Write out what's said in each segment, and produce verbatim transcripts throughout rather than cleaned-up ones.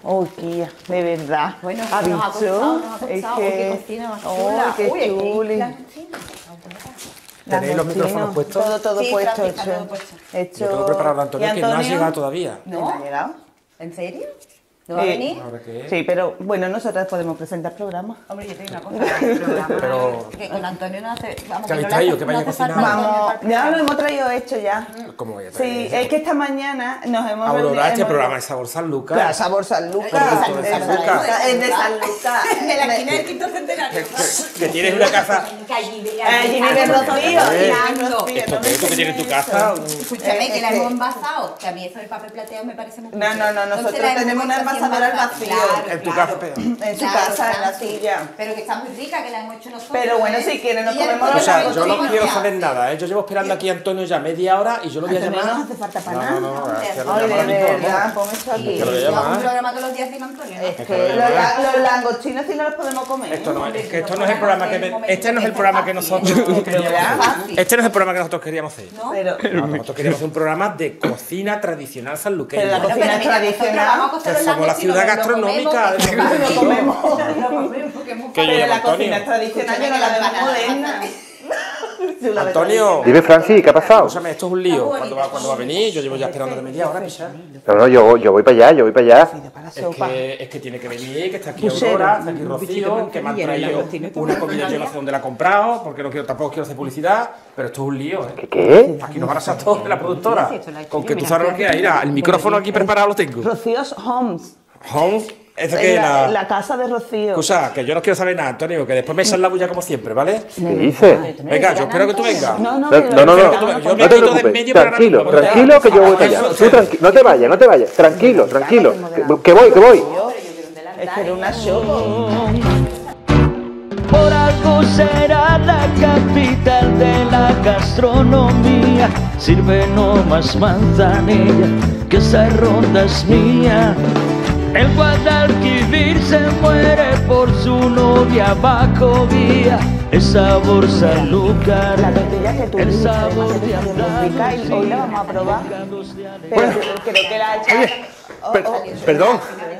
Uy, tía, de verdad. Bueno, ¿ha nos ha visto? costado, nos ha costado. Es Uy, que... qué cocina más Oh, chula. qué Uy, es que chuli. la cocina. ¿Tenéis los Agostino, micrófonos puestos? Todo, todo Sí, puesto, Francis, está hecho. todo puesto. hecho. Yo tengo preparado a Antonio, ¿Y que no ha Antonio? llegado todavía. ¿No? ¿Ha llegado? ¿En serio? ¿No va a Eh, venir? ¿Ahora qué? Sí, pero bueno, nosotras podemos presentar programas. Hombre, yo tengo una cosa. El programa Pero- que con Antonio no hace... Vamos, ¿Qué habéis que no le traído? hace- ¿Que no vaya hace falta cocinando? Antonio Vamos, para el ya lo programa. hemos traído hecho ya. ¿Cómo voy a Sí, traer? es que esta mañana nos hemos Aurora, este hemos- programa es Sabor San Lucas. Claro, Sabor San Lucas. Producto de San Es de Lucas. Es de San Lucas. De la esquina del quinto centenario. Que tienes una casa... Que allí vive- Allí vive Rocío. Eh, y Rocío, ¿Esto no qué me es? ¿Tú que tienes tu enseñes casa? eso. Escúchame, que la Es que- hemos envasado. Que a mí eso del papel plateado me parece muy No, no, no, Entonces nosotros la hemos tenemos una puesto así envasadora al envasada. vacío. Claro, En tu claro. casa, pero... En su Claro, casa, en la Francis. suya. Pero que está muy rica, que la hemos hecho nosotros. Pero bueno, ¿eh? si quieren nos Y ya comemos después O sea, la yo no cocina quiero se saber hace. nada, ¿eh? Yo llevo esperando aquí a Antonio ya media hora y yo lo voy a Antonio, llamar... no nos hace falta para No, nada. no, no, es que lo Ay, llamo ahora de mismo, verdad, vamos. pon eso aquí. Y que lo voy a llevamos llamar. un programa todos los días sin Antonio, ¿no? Es que que lo los, llamo. la- los langostinos sí no los podemos comer. Esto no, Hombre, es que si esto lo no es el podemos programa que... hacer en me- un Este no es el momento programa que fácil, nosotros ¿no? queríamos ¿Verdad? hacer. Este no es el programa que nosotros queríamos hacer. ¿No? Pero, No, nosotros queríamos hacer un programa de cocina tradicional sanluqueña. Pero la Bueno, cocina pero mira, tradicional. nosotros vamos a coger Que los somos la langostinos, ciudad nos lo gastronómica comemos, de- que nos Lo comemos. Lo comemos, porque es muy Que yo pero llevo la Antonio. cocina tradicional yo no la veo moderna. Yo la veo Antonio. tradicional. Dime, Francis, ¿qué ha pasado? Escúchame, esto es un lío. ¿Cuándo va, cuándo va a venir? Yo llevo ya esperando de media hora, picha. No, no, yo, yo voy para allá, yo voy para allá. Para la Es sopa. que, es que tiene que venir, que está aquí Pusero. Aurora, está aquí Rocío, que me han traído una comida, yo no sé dónde la he comprado, porque no quiero, tampoco quiero hacer publicidad, pero esto es un lío, ¿eh? ¿Qué qué? Aquí nos van a sacar todos de la productora. Con que tú sabes lo que hay. Mira, el micrófono aquí preparado lo tengo. Rocío's Homes. Home, esa En que es la, la... la casa de Rocío. Escucha, que yo no quiero saber nada, Antonio, que después me echan la bulla como siempre, ¿vale? ¿Qué dices? Venga, yo espero que tú vengas. No, no, No, pero- no, no, Yo no, me no quito te de en preocupes. medio para Tranquilo, ahora mismo, tranquilo, que yo voy para Eso, allá. sí. Tú tranqui- no te vayas, no te vayas. Tranquilo, tranquilo. Que voy, que voy. Es que era una show. Por algo será la capital de la gastronomía. Sirve no más manzanilla, que esa ronda es mía. El Guadalquivir se muere por su novia bajo guía. El sabor Sanlúcar, La tortilla que tú el dices, sabor además, de es muy rica y hoy la vamos a probar. Pero creo que la ha hecho... Oh, Per- oh. perdón.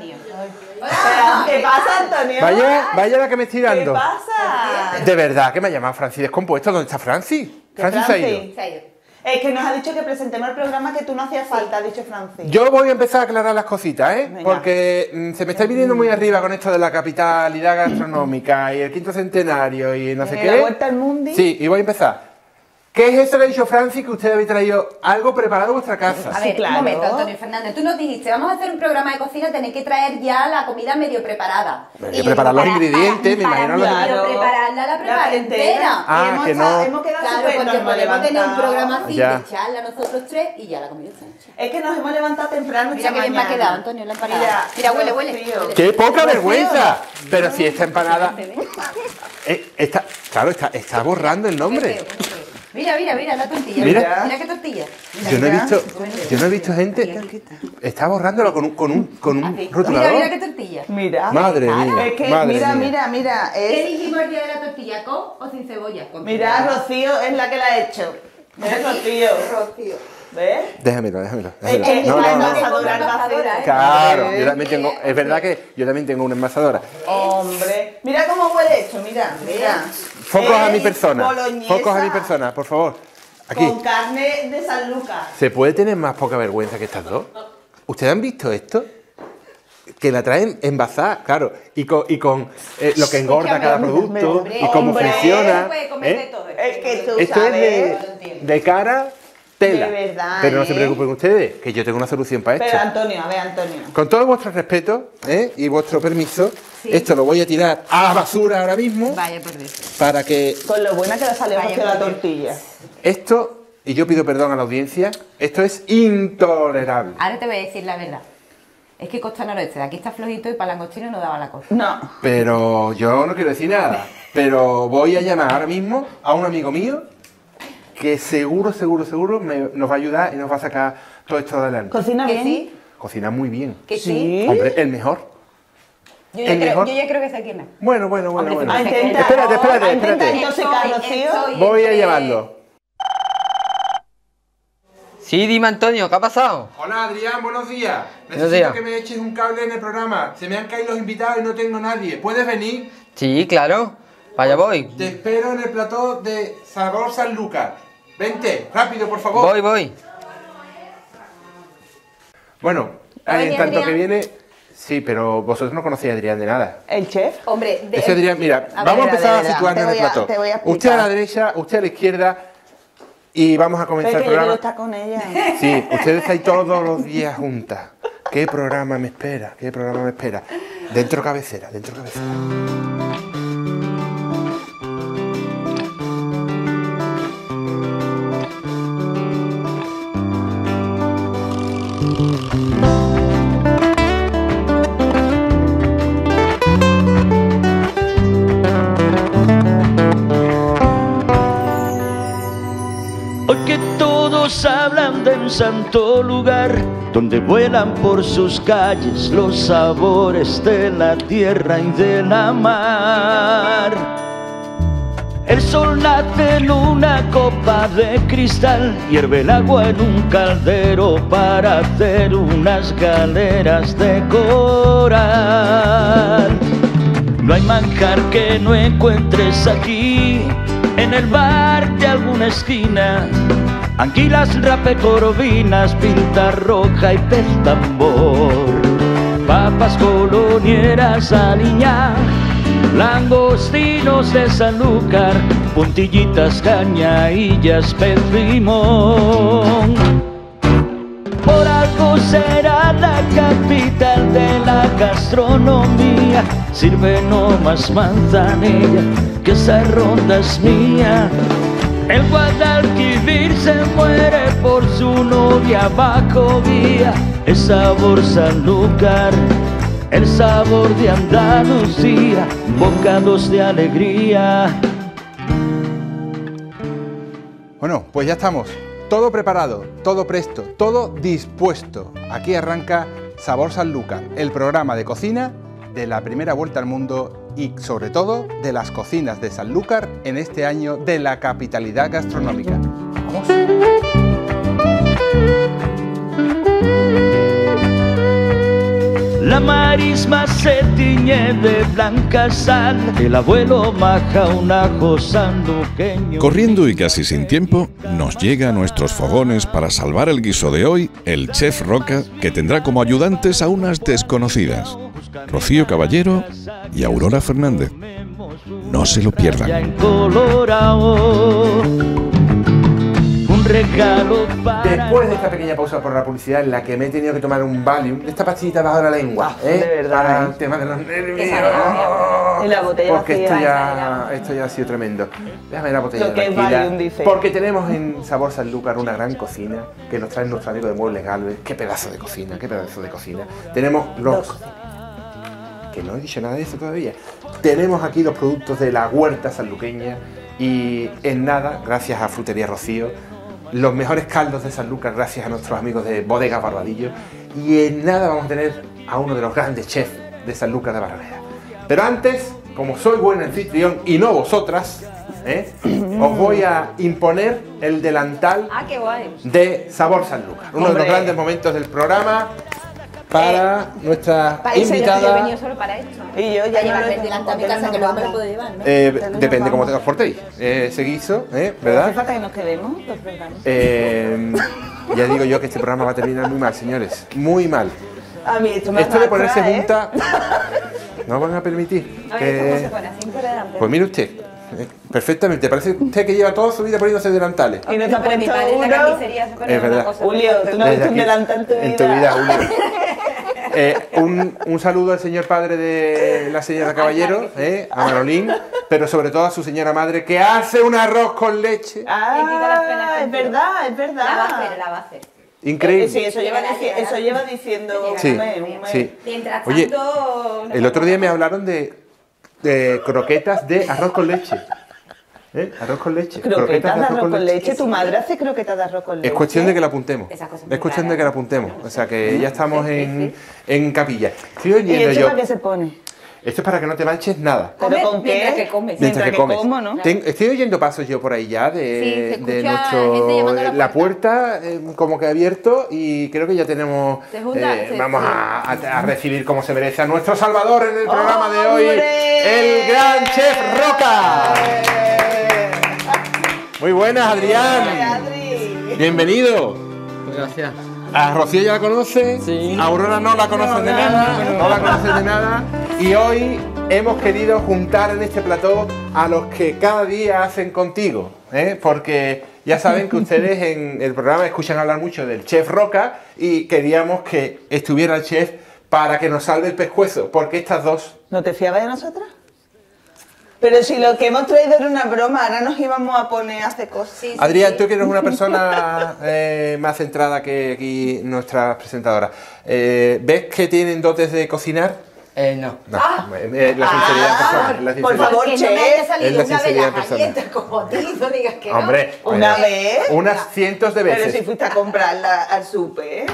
Pero, ¿qué pasa, Antonio? Vaya, vaya la que me estoy ¿Qué dando. pasa? De verdad que me ha llamado Francis descompuesto. ¿Dónde está Francis? ¿Qué, Francis se ha ido. Francis? Se ha ido. Es que nos ha dicho que presentemos el programa que tú no hacías falta, ha dicho Francis. Yo voy a empezar a aclarar las cositas, ¿eh? Venga. Porque mm, se me está viniendo muy arriba con esto de la capitalidad gastronómica y el quinto centenario y no sé Eh, qué. la vuelta al mundo. Sí, y voy a empezar. ¿Qué es eso que ha dicho Francis que ustedes habéis traído algo preparado en vuestra casa? A Sí, ver, claro. un momento, Antonio Fernández. Tú nos dijiste, vamos a hacer un programa de cocina, tenéis que traer ya la comida medio preparada. Hay Y que yo preparar digo, los para- ingredientes, me para- imagino para los- Pero prepararla, la prepara entera. Ah, y hemos, que estado- no. hemos quedado Claro, súper porque nos hemos podemos tener un levantado. programa así, Ya. de charla nosotros tres y ya la comida está hecha. Es que nos hemos levantado temprano Mira esta qué bien me ha mañana. quedado, Antonio, la empanada. Mira, Mira, huele, huele. Rocío. Huele. ¡Qué poca Rocío. vergüenza! Pero si esta empanada... Eh, está, claro, está, está borrando el nombre. Qué feo, qué feo. Mira, mira, mira la tortilla. Mira. Mira qué tortilla. Yo no he Mira. visto, yo no he visto gente... Está borrándolo con un, con un, con un Mira, rotulador. mira qué tortilla. Mira. Madre mía, Es que, madre mira, mía. mira, mira. ¿Qué Es, dijimos el día de la tortilla? ¿Con o sin cebolla? Con mira, cebolla. Rocío es la que la ha hecho. ¿Ves, Rocío? Rocío. ¿Ves? Déjamelo, déjamelo. Es déjamelo. que No, la no, no. envasadora al vacío. ¿eh? Claro, Madre yo también mía. tengo... Es verdad que yo también tengo una envasadora. Hombre, mira cómo huele esto, mira, mira. Focos a mi Es persona. boloñesa Focos a mi persona, por favor. Aquí. Con carne de San Lucas. ¿Se puede tener más poca vergüenza que estas dos? ¿Ustedes han visto esto? Que la traen envasada, claro, y con, y con eh, lo que engorda cada producto hombre, y cómo hombre, funciona. puede comer de ¿eh? todo. Es que tú Esto sabes. es de, de cara tela. De verdad, Pero no se ¿eh? preocupen ustedes, que yo tengo una solución para Pero esto. Antonio, a ver, Antonio. Con todo vuestro respeto ¿eh? y vuestro permiso, Sí. esto lo voy a tirar a la basura ahora mismo Vaya por Dios. para que Con lo buena que le salió Vaya Rocío la por Dios. tortilla. esto, y yo pido perdón a la audiencia, esto es intolerable. Ahora te voy a decir la verdad. Es que Costa Noroeste, de aquí está flojito y para langostino no daba la cosa. No. Pero yo no quiero decir nada. Pero voy a llamar ahora mismo a un amigo mío que seguro, seguro, seguro me- nos va a ayudar y nos va a sacar todo esto adelante. ¿Cocina ¿Que bien? sí? Cocina muy bien. ¿Que sí? Sí. Hombre, el mejor. Yo ya, El creo, mejor. yo ya creo que sé quién es. Bueno, bueno, bueno, Hombre, bueno. A intentar, Espérate, espérate, a intentar espérate. intoxicar, Estoy- Rocío. estoy Voy a entre- llamarlo. Sí, dime Antonio, ¿qué ha pasado? Hola Adrián, buenos días. Buenos Necesito días. que me eches un cable en el programa. Se me han caído los invitados y no tengo nadie. ¿Puedes venir? Sí, claro. Para allá voy. Te espero en el plató de Sabor Sanlúcar. Vente, rápido, por favor. Voy, voy. Bueno, Oye, en tanto Adrián. que viene... Sí, pero vosotros no conocéis a Adrián de nada. ¿El chef? Hombre, de... Ese Adrián, mira, A vamos ver, a empezar a a, ver, a ver, situarnos te en el voy a- plató. te voy a explicar. Usted a la derecha, usted a la izquierda y vamos a Pero comenzar es el que yo quiero programa. estar con ella. Sí, ustedes estáis todos los días juntas. ¿Qué programa me espera? ¿Qué programa me espera? Dentro cabecera, dentro cabecera. Hoy que todos hablan de un santo lugar donde vuelan por sus calles los sabores de la tierra y de la mar. El sol nace en una copa de cristal, hierve el agua en un caldero para hacer unas galeras de coral. No hay manjar que no encuentres aquí, en el bar de alguna esquina. Anguilas, rape, corvinas, pinta roja y pez tambor. Papas colonieras, aliñá, langostinos de Sanlúcar, puntillitas, cañaillas, pez limón. Por algo será la capital de la gastronomía. Sirve no más manzanilla, que esa ronda es mía. El Guadalquivir se muere por su novia bajo vía. Es sabor Sanlúcar, el sabor de Andalucía, bocados de alegría. Bueno, pues ya estamos. Todo preparado, todo presto, todo dispuesto. Aquí arranca Sabor Sanlúcar, el programa de cocina de la primera vuelta al mundo y sobre todo de las cocinas de Sanlúcar en este año de la capitalidad gastronómica. ¡Vamos! La marisma se tiñe de blanca sal, el abuelo maja un ajo sanluqueño. Corriendo y casi sin tiempo, nos llega a nuestros fogones para salvar el guiso de hoy el chef Roca, que tendrá como ayudantes a unas desconocidas, Rocío Caballero y Aurora Fernández. No se lo pierdan. Ya en Colorado, un regalo para... Después de esta pequeña pausa por la publicidad en la que me he tenido que tomar un Valium, de esta pastillita bajo la lengua, Ah, ¿eh? de verdad, Para ¿eh? el tema de los nervios. Esa alegría. Y la botella Porque vacía. esto ya, esto ya ha sido tremendo. Déjame la botella Lo que es tranquila, Valium, dice. porque tenemos en Sabor Sanlúcar una gran cocina que nos trae nuestro amigo de Muebles Galvez. Qué pedazo de cocina, qué pedazo de cocina. Tenemos los... que no he dicho nada de eso todavía. Tenemos aquí los productos de la huerta sanluqueña y en nada, gracias a Frutería Rocío, los mejores caldos de Sanlúcar gracias a nuestros amigos de Bodega Barbadillo y en nada vamos a tener a uno de los grandes chefs de Sanlúcar de Barrameda. Pero antes, como soy buen anfitrión y no vosotras, ¿eh? os voy a imponer el delantal Ah, qué guay. de Sabor Sanlúcar, uno de Hombre. los grandes momentos del programa para nuestra Parece que yo he invitada. venido solo para esto. Y yo ya Para no lo llevarme he delante a mi casa, que luego me lo puedo llevar, ¿no? Eh, Te lo depende llevamos. cómo te transportéis. Eh, ese guiso, ¿eh? Pero hace ¿Verdad? falta que nos quedemos los programas. Eh, ya digo yo que este programa va a terminar muy mal, señores. Muy mal. A mí esto me Esto de arrastra, ponerse ¿eh? junta no van a permitir. A ver, ¿cómo se Que... pone? Así por delante. Pues mire usted, eh, perfectamente. Parece usted que lleva toda su vida poniéndose delantales. Y no te ha Pero mi puesto padre en la uno. carnicería se pone Es verdad. una cosa. Julio, tú no has Desde visto un aquí, delantal en tu vida. en tu vida, Julio. Eh, un, un saludo al señor padre de la señora Caballero, eh, a Manolín, pero sobre todo a su señora madre que hace un arroz con leche. Le quita las penas Ah, es contigo. verdad, es verdad. La va a hacer, la va a hacer. Increíble. Eh, Sí, eso lleva, Llegará, dici- llegará. eso lleva diciendo Sí, un mes, un mes. sí. Mientras Oye, tanto... el otro día me hablaron de, de croquetas de arroz con leche. ¿Eh? Arroz con leche. Croquetas de arroz con leche. Tu madre hace croquetas de arroz con leche. Es cuestión de que la apuntemos. Esas cosas Es muy cuestión de raras. que la apuntemos. O sea que ya estamos Sí, sí, en, sí. en capilla. Estoy ¿Y oyendo esto yo. para qué se pone? Esto es para que no te manches nada. Comer ¿Pero con qué? mientras que comes. Mientras que comes. como, ¿no? Ten- estoy oyendo pasos yo por ahí ya de, Sí, se escucha de gente nuestro llamando a la la puerta eh, como que abierto y creo que ya tenemos Se junta, eh, se- vamos sí. a, a- a recibir como se merece a nuestro Salvador en el programa de hoy, ¡Hombre! el gran Chef Roca. Muy buenas, Adrián. Bienvenido. Gracias. A Rocío ya la conoce, Sí. a Aurora no la conocen de nada, no la conocen de nada. Y hoy hemos querido juntar en este plató a los que cada día hacen contigo, ¿eh? Porque ya saben que ustedes en el programa escuchan hablar mucho del Chef Roca y queríamos que estuviera el chef para que nos salve el pescuezo, porque estas dos... ¿No te fiabas de nosotras? Pero si lo que hemos traído era una broma, ahora nos íbamos a poner a hacer cosas. Sí, sí, Adrián, sí. tú que eres una persona eh, más centrada que aquí nuestra presentadora, eh, ¿ves que tienen dotes de cocinar? Eh, no. No, eh, la sinceridad en persona, la por sinceridad. favor, Que no me chef, haya es salido la una de sinceridad las personal. galletas como a ti, no digas que no. Hombre, ¿Una eh, vez? unas cientos de Pero si veces. fuiste a comprarla al súper.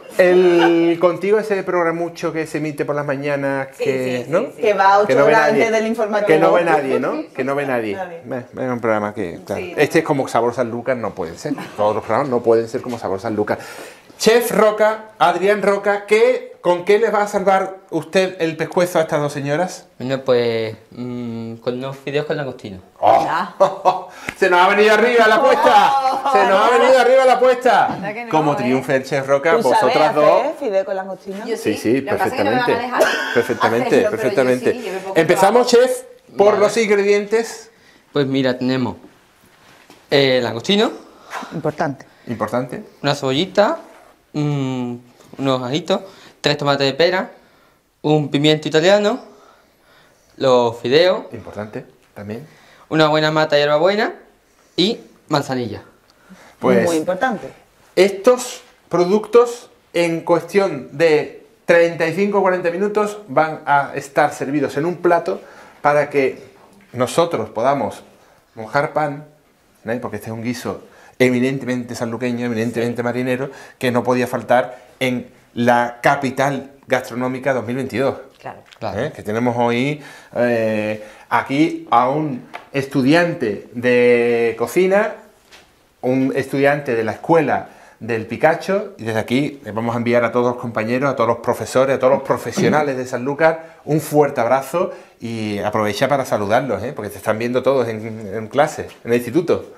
El contigo ese programucho que se emite por las mañanas, que, sí, sí, ¿no? sí. Que va a ocho Que no ve horas nadie. antes del informativo. Que no ve nadie, ¿no? Que no ve nadie. Nadie. Eh, Es un programa que, claro. Sí. Este es como Sabor San Lucas, no puede ser. Todos los programas no pueden ser como Sabor San Lucas. Chef Roca, Adrián Roca, ¿qué, ¿con qué les va a salvar usted el pescuezo a estas dos señoras? Bueno, pues mm, con unos fideos con langostino. ¡Oh! ¡Se nos ha venido arriba la apuesta! ¡Se nos ha venido arriba la apuesta! Anda que no, Como ¿eh? triunfe el Chef Roca, ¿Tú sabes vosotras hacer dos... fideo con langostino? Yo Sí, sí, Lo que pasa es que no me van a perfectamente. dejar Perfectamente, hacerlo, pero yo perfectamente. sí, yo me pongo Empezamos, trabajo. chef, por Vale. los ingredientes. Pues mira, tenemos eh, langostino, Importante. Importante. una cebollita, mm, unos ajitos, tres tomates de pera, un pimiento italiano, los fideos, Importante también. una buena mata de hierbabuena y manzanilla. Pues Muy importante. estos productos en cuestión de treinta y cinco a cuarenta minutos van a estar servidos en un plato para que nosotros podamos mojar pan, ¿no? Porque este es un guiso eminentemente sanluqueño, eminentemente marinero, que no podía faltar en la capital gastronómica dos mil veintidós. Claro. Claro. ¿Eh? Que tenemos hoy eh, aquí a un estudiante de cocina, un estudiante de la escuela del Picacho, y desde aquí les vamos a enviar a todos los compañeros, a todos los profesores, a todos los profesionales de Sanlúcar un fuerte abrazo y aprovecha para saludarlos, ¿eh? Porque te están viendo todos en, en clase, en el instituto.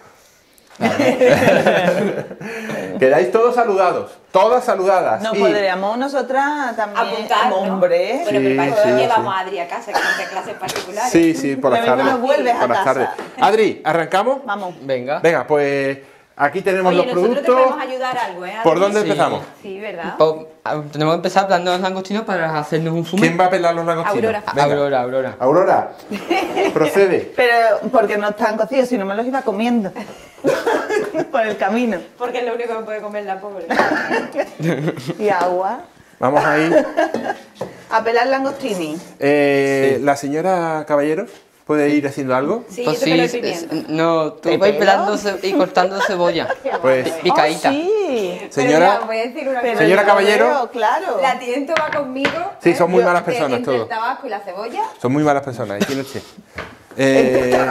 Quedáis todos saludados, todas saludadas. Nos y- podríamos nosotras también. Apuntar, ¿no? Hombre. Bueno, pero para Sí, eso sí, llevamos sí. a Adri a casa, que no hace clases particulares. Sí, sí, por las Ya mismo tardes. nos vuelves a por las casa. tardes. Adri, ¿arrancamos? Vamos. Venga. Venga, pues aquí tenemos Oye, los nosotros te productos. podemos ayudar algo, ¿eh? ¿Por Adri? dónde Sí. empezamos? Sí, ¿verdad? Pues, ah, tenemos que empezar hablando de los langostinos para hacernos un fume. ¿Quién va a pelar los langostinos? Aurora. Venga. Aurora, Aurora. Aurora, procede. Pero porque no están cocidos, si no me los iba comiendo. Por el camino. Porque es lo único que puede comer la pobre. Y agua. Vamos a ir. A pelar langostini. Eh, Sí. La señora Caballero, ¿puede ir haciendo algo? Sí, Pues yo te pelo el sí, es- pimiento. no, tú ¿Te vas pelo? pelando ce- y cortando cebolla. Pues, Picadita. Oh, sí. señora, Pero mira, voy a decir una Pero cosa. Señora yo Caballero. veo, claro. La tiento va conmigo. Sí, ¿eh? son muy Yo- malas que personas entre todos. el tabasco y la cebolla. son muy malas personas. Aquí no esté. Eh,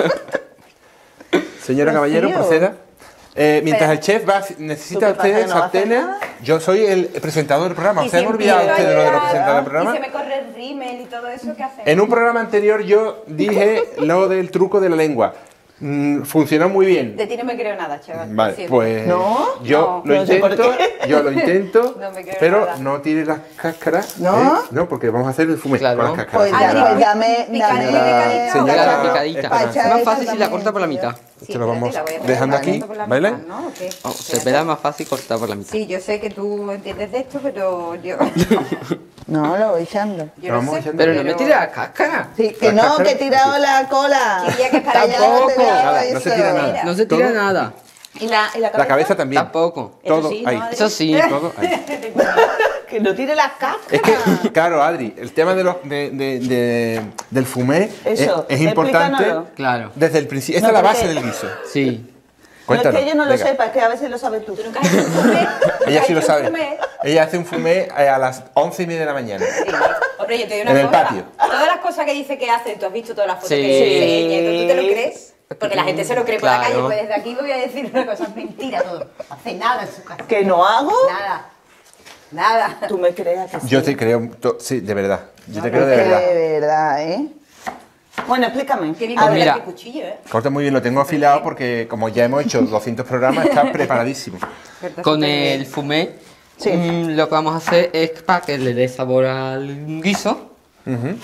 señora Caballero, Rocío. proceda. Eh, mientras Espera. el chef va, necesita ¿Tú qué pasa, usted que no va a hacer sartenes. nada? Yo soy el presentador del programa. Y ¿Se han si olvidado empiezo a ustedes de lo de los llorar, presentadores del programa? Y se me corre el rímel y todo eso, ¿qué hacemos? En un programa anterior yo dije lo del truco de la lengua. Mm, funcionó muy bien. De ti no me creo nada, chaval. Vale, lo siento. pues ¿No? yo No. lo No sé por intento, qué. yo lo intento, No me creo pero nada. no tire las cáscaras, ¿No? ¿eh? No, porque vamos a hacer el fume Claro. con las cáscaras. Pues, Ah, ya, sí. pues dame, Picadita, dame. picadita, Señora, Picadita, picadita. Pa' Es echar más esa fácil si la también, corta por la tío. mitad. Sí, Te lo vamos espérate, la voy a dejando pegar aquí, por la ¿vale? mitad, ¿no? ¿O qué? Oh, se Espérate. pela más fácil cortar por la mitad. Sí, yo sé que tú entiendes de esto, pero yo, No, lo voy echando. yo Vamos no sé. echando. Pero no me tires la cáscara. Sí, que La no, cáscara, que he tirado sí. la cola. Quería que para allá Tampoco. he tirado Nada, no se eso. tira nada. No se tira Todo- nada. ¿Y la, y la cabeza? La cabeza también. Tampoco. Eso Todo sí, ¿no, ahí. Adri? Eso sí. Todo ahí. Que no tire las cáscaras. Es que, claro, Adri, el tema de los, de, de- de- del fumé es, Eso, es importante explícanoslo. Claro. desde el principio. Esta No, es la porque- base del guiso. Sí. Cuéntanos, no es que yo no lo venga. sepa, es que a veces lo sabes tú. ¿Tú nunca has hecho un fumé? Ella sí lo ¿Has hecho un sabe. fumé? Ella hace un fumé eh, a las once y media de la mañana. Sí. Hombre, yo te digo En una el cosa. patio. Todas las cosas que dice que hace, tú has visto todas las fotos Sí. que dice ella, ¿tú te lo crees? Porque la gente se lo cree por la Claro. calle, pues desde aquí voy a decir una cosa, es mentira todo. No hace nada en su casa. ¿Que no hago? Nada. Nada. Tú me creas que sí. Yo te creo, to- sí, de verdad. Yo te No, creo no, de Que verdad. de verdad, ¿eh? Bueno, explícame. Qué bien A Pues ver, mira. qué cuchillo, ¿eh? Corta muy bien, lo tengo afilado porque como ya hemos hecho doscientos programas, está preparadísimo. Con el fumé, Sí. mm, lo que vamos a hacer es para que le dé sabor al guiso Ujú.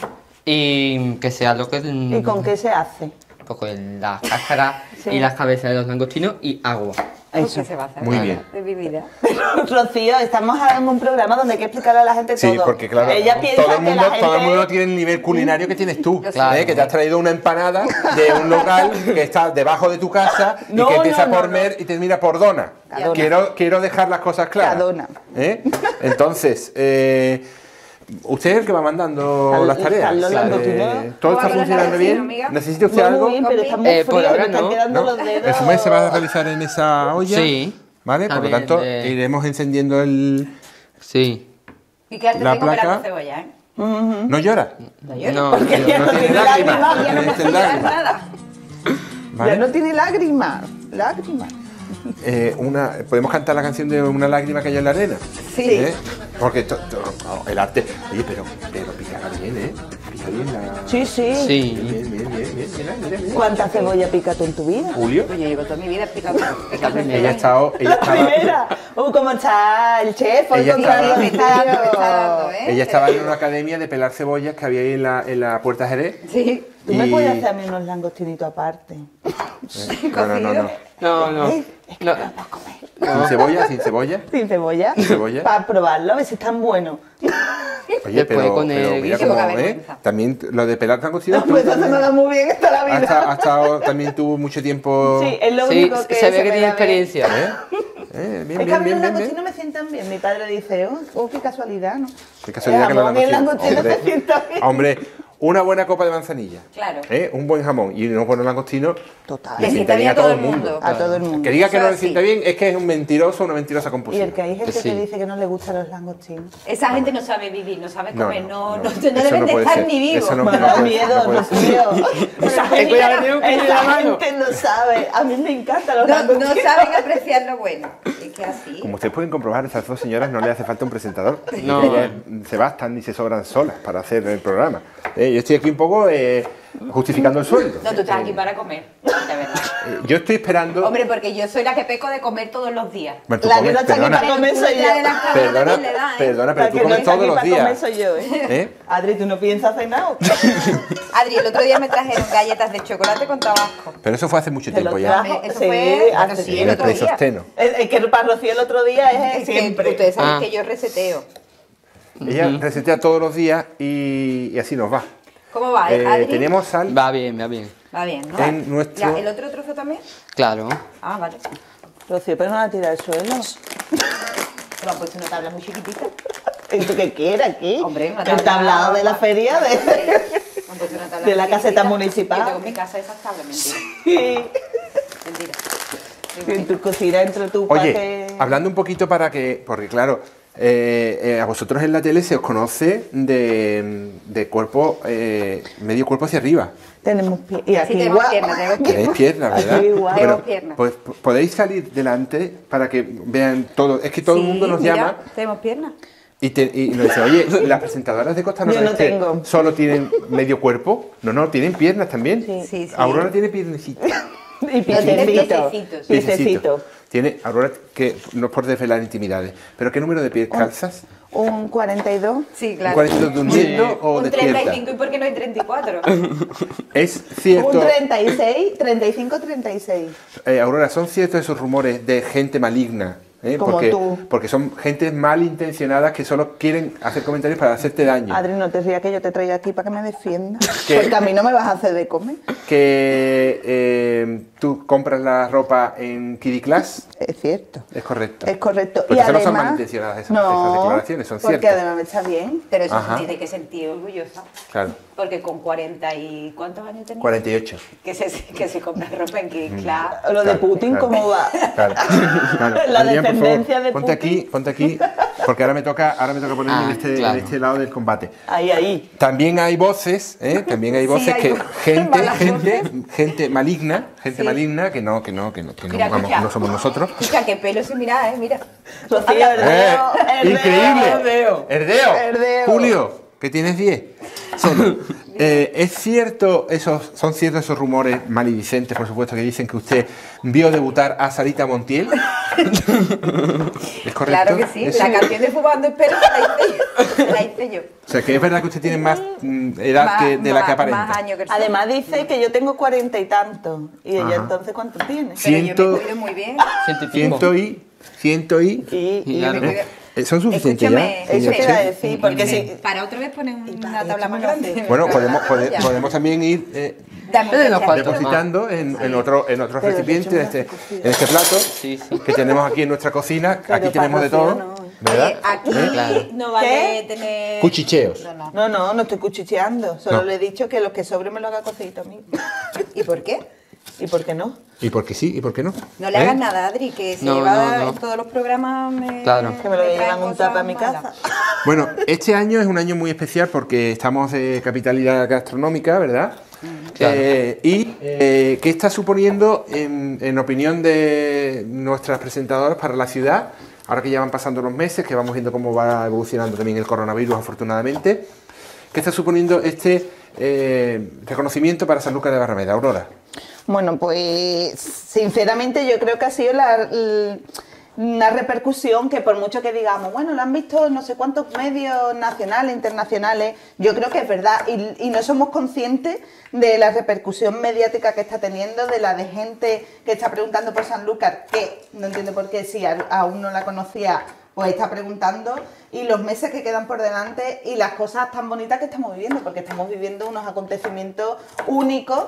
y que sea lo que... mm, ¿Y con qué se hace? Pues con las cáscaras Sí. y las cabezas de los langostinos y agua. Eso. ¿Qué se va a hacer? Muy bien. De mi vida. Rocío, estamos en un programa donde hay que explicarle a la gente Sí, todo. porque claro, Ella piensa todo el que mundo, la gente... todo el mundo tiene el nivel culinario que tienes tú, Claro. ¿eh? Que te has traído una empanada de un local que está debajo de tu casa y No, que empieza no, por no, Mer y termina por Dona. Cadona. Quiero, quiero dejar las cosas claras. Cadona. ¿eh? Entonces, eh, usted es el que va mandando Al- las tareas. Carlos Eh, Langotinero. ¿Todo ¿Cómo está va con las funcionando tareas, bien? amiga? ¿Necesita usted Muy algo? bien, pero está muy Eh, por frío, ahora me están no, quedando ¿No? los dedos... El fumé se va a realizar en esa olla. Sí. ¿Vale? Está Por lo bien, tanto, de- iremos encendiendo el... Sí. Y que antes La tengo placa. pelando cebolla, ¿eh? ¿No llora? No lloro. No, Porque yo- ya no no tiene tiene lágrimas. lágrimas. Ya no Este puedo llorar lágrima. nada. ¿Vale? Ya no tiene lágrimas. Lágrimas. Eh, una, ¿podemos cantar la canción de Una lágrima cayó en la arena? Sí. ¿Eh? Porque to- to- oh, el arte... Oye, pero, pero picará bien, ¿eh? Pica bien la... Sí, sí. Sí. Bien, bien, bien, bien. Mira, mira, mira. ¿Cuánta cebolla pica tú en tu vida? Julio, Pues yo llevo toda mi vida picando. picando ella ha estado... Ella La estaba, primera. Uh, ¿cómo está el chef? Hoy Ella con estaba- Carlos Me está dando, me está dando, Rocío. ¿eh? ella estaba en una academia de pelar cebollas que había ahí en la, en la Puerta Jerez. Sí. ¿Tú me Y- puedes hacer a mí unos langostinitos aparte? No, no, no, no. No, no. ¿Eh? Es que No. no los puedo comer. Sin cebolla, sin cebolla. Sin cebolla. Sin cebolla. Para probarlo, a ver si están buenos. Oye, Después pero, con pero el mira guiso, cómo, poca ¿eh? vergüenza. También lo de pelar langostinos. Pues eso no da muy bien esta la Ha, vida. esta- ha estado, también tuvo mucho tiempo... Sí, es lo Sí, único que se ve que me tiene da experiencia. ¿Eh? ¿Eh? Bien, Es que a bien, mí bien, los bien, langostinos bien. me sientan bien. Mi padre dice, oh, oh, qué casualidad, ¿no? Qué casualidad que El jamón y el los langostino langostinos... se sientan bien. Hombre, una buena copa de manzanilla. Claro. ¿Eh? Un buen jamón y unos buenos langostinos. Total. Le Le sienta sienta bien a todo el mundo. A todo el mundo. Que diga que Eso no le es sienta así. bien es que es un mentiroso o una mentirosa Y compulsiva. el que hay gente Sí. que dice que no le gustan los langostinos. Esa gente no sabe vivir, no sabe No, comer, no, no, no. no, no, Eso deben no de puede estar ser. ni vivos. Eso no- Me no da puede- miedo, no puede ser. Rocío. Esa Es que ya le tengo que gente, meter la esa mano. gente no sabe. A mí me encantan los No, no langostinos. saben apreciar lo bueno. Es que así. Como ustedes pueden comprobar, a estas dos señoras no le hace falta un presentador. No. Ellas se bastan y se sobran solas para hacer el programa. Eh, yo estoy aquí un poco eh, justificando el sueldo. No, tú estás aquí para comer, de verdad. Eh, yo estoy esperando... Hombre, porque yo soy la que peco de comer todos los días. Bueno, tú La que comes- no está aquí perdona, para comer soy yo. perdona, le da, ¿eh? perdona, pero La tú que no comes está todos aquí los para comer días. soy yo, ¿eh? ¿Eh? Adri, ¿tú no piensas cenar? Adri, el otro día me trajeron galletas de chocolate con tabasco. Pero eso fue hace mucho Te lo tiempo ya. trajo. Eso Sí, fue hace sí, tiempo. el Me otro día. presosteno. Es, es que para Rocío el otro día es, Es que siempre. ustedes saben Ah. que yo reseteo. Ella resetea todos los días y, y así nos va. ¿Cómo va, Eh, Adri? tenemos sal. Va bien, va bien. Va bien, ¿no? en nuestro- Ya, ¿el otro trozo también? Claro. Ah, vale. Rocío, pero no la tira al suelo. Se me han puesto una tabla muy chiquitita. ¿Y tú qué quieres aquí? Hombre, una El tabla- tablado de la feria de... Me han puesto una tabla De la muy caseta chiquitita. municipal. Yo tengo en mi casa esas tablas, mentira. Sí. Mentira. En tu cocina, entre tu Oye, paque- hablando un poquito para que, porque claro, eh, eh, a vosotros en la tele se os conoce de, de cuerpo, eh, medio cuerpo hacia arriba. Tenemos pie. Y aquí Sí, tenemos igual. piernas, tenemos Tenéis piernas, ¿verdad? Aquí igual. Bueno, Tenemos piernas. pues p- podéis salir delante para que vean todo. Es que todo el Sí, mundo nos mira, llama Tenemos piernas. y, te- y nos dice, oye, las presentadoras de Costa Yo no Noroeste tengo. solo tienen medio cuerpo. No, no, tienen piernas también. Sí. Sí, sí. Aurora tiene piernecitas. Y piececito. piececitos. Piececito. Tiene, Aurora, que no es por desvelar intimidades, pero ¿qué número de pies calzas? Un cuarenta y dos. Sí, ¿Un claro. cuarenta y dos durmiendo o Un despierta? treinta y cinco, ¿y por qué no hay treinta y cuatro? Es cierto, Un treinta y seis, treinta y cinco, treinta y seis. eh, Aurora, ¿son ciertos esos rumores de gente maligna ¿eh? Como porque, tú. porque son gente malintencionadas que solo quieren hacer comentarios para hacerte daño. Adri, no te rías que yo te traigo aquí para que me defiendas. ¿Qué? Porque a mí no me vas a hacer de comer. Que eh, tú compras la ropa en Kiddy Class. Es cierto. Es correcto. Es correcto. Porque y eso además, no son malintencionadas esas, no, esas declaraciones, son porque ciertas. además me está bien. Pero eso Ajá. se tiene que sentir orgullosa. Claro. Porque con cuarenta y... ¿Cuántos años tenía? cuarenta y ocho. Que se, que se compra ropa en Kiddy Class. Lo de Claro, Putin, claro. ¿cómo va? Claro, claro. La Adrián, por descendencia favor, de ponte Putin. aquí, ponte aquí, porque ahora me toca, ahora me toca ponerme Ah, en, este, claro. en este lado del combate. Ahí, ahí. También hay voces, ¿eh? También hay Sí, voces hay que voces, gente, malas gente, gente maligna, gente Sí. maligna que no, que no, que no, que no, Mira, vamos, escucha. no somos nosotros. Escucha, qué pelo sin mirar, ¿eh? Mira. Rocío, ¡Eh! Herdeo, Herdeo, ¡Increíble! Herdeo. ¡Herdeo! Herdeo. Julio, que tienes diez. Solo. Eh, ¿Es cierto, esos, son ciertos esos rumores maledicentes, por supuesto, que dicen que usted vio debutar a Sarita Montiel? ¿Es correcto? Claro que sí. ¿Eso? La canción de Fumando Espero la hice yo. La hice yo. O sea, que es verdad que usted tiene más mm, edad Más- que de la más- que aparenta. Más años que el sol. Además dice que yo tengo cuarenta y tantos. ¿Y ella Ajá. entonces cuánto tiene? Sí. Pero yo ciento- me cuido muy bien. Ciento y pico. Ciento y... Ciento y... Y, y- Claro. ¿eh? Eh, ¿Son suficientes Escúchame, ya? eso señor queda Che? decir, porque si... Para otra vez ponen una para, tabla esto más me lo hace. grande. Bueno, podemos, pode- Ya. podemos también ir eh, Dame Pero un nos cacharrito. falta. depositando en, en otro, en otro Pero recipiente, en de este, hecho me en este plato Sí, sí. que tenemos aquí en nuestra cocina. Pero Aquí para tenemos de Rocío todo, no. ¿verdad? Oye, aquí ¿Eh? Claro. no vale ¿Qué? tener... Cuchicheos. No, no. No, no, no estoy cuchicheando. Solo No. le he dicho que los que sobre me lo haga cosito a mí. ¿Y por qué? ¿Y por qué no? ¿Y por qué sí y por qué no? No le ¿Eh? hagas nada, Adri, que se No, lleva no, no. en todos los programas. Me, Claro. Que me lo traen llevan un cosas tapa a mi malas. casa. Bueno, este año es un año muy especial porque estamos de capitalidad gastronómica, ¿verdad? Claro. Eh, y eh, ¿qué está suponiendo, en, en opinión de nuestras presentadoras, para la ciudad? Ahora que ya van pasando los meses, que vamos viendo cómo va evolucionando también el coronavirus, afortunadamente. ¿Qué está suponiendo este eh, reconocimiento para Sanlúcar de Barrameda, Aurora? Bueno, pues sinceramente yo creo que ha sido la, l- una repercusión que por mucho que digamos, bueno, lo han visto no sé cuántos medios nacionales, internacionales, yo creo que es verdad y, y no somos conscientes de la repercusión mediática que está teniendo, de la de gente que está preguntando por Sanlúcar, que no entiendo por qué si a- aún no la conocía, pues está preguntando, y los meses que quedan por delante y las cosas tan bonitas que estamos viviendo, porque estamos viviendo unos acontecimientos únicos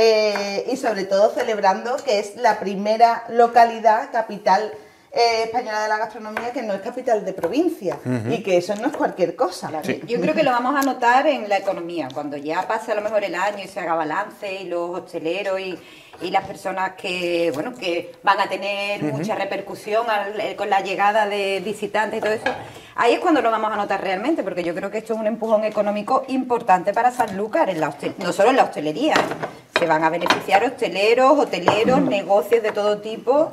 eh, y sobre todo celebrando que es la primera localidad, capital eh, española de la gastronomía, que no es capital de provincia, y que eso no es cualquier cosa. Claro, Yo creo que lo vamos a notar en la economía, cuando ya pase a lo mejor el año y se haga balance y los hosteleros y, y las personas que bueno que van a tener mucha repercusión al- eh, con la llegada de visitantes y todo eso, ahí es cuando lo vamos a notar realmente, porque yo creo que esto es un empujón económico importante para Sanlúcar, en la hostel- no solo en la hostelería, ¿eh? Se van a beneficiar hosteleros, hoteleros, negocios de todo tipo.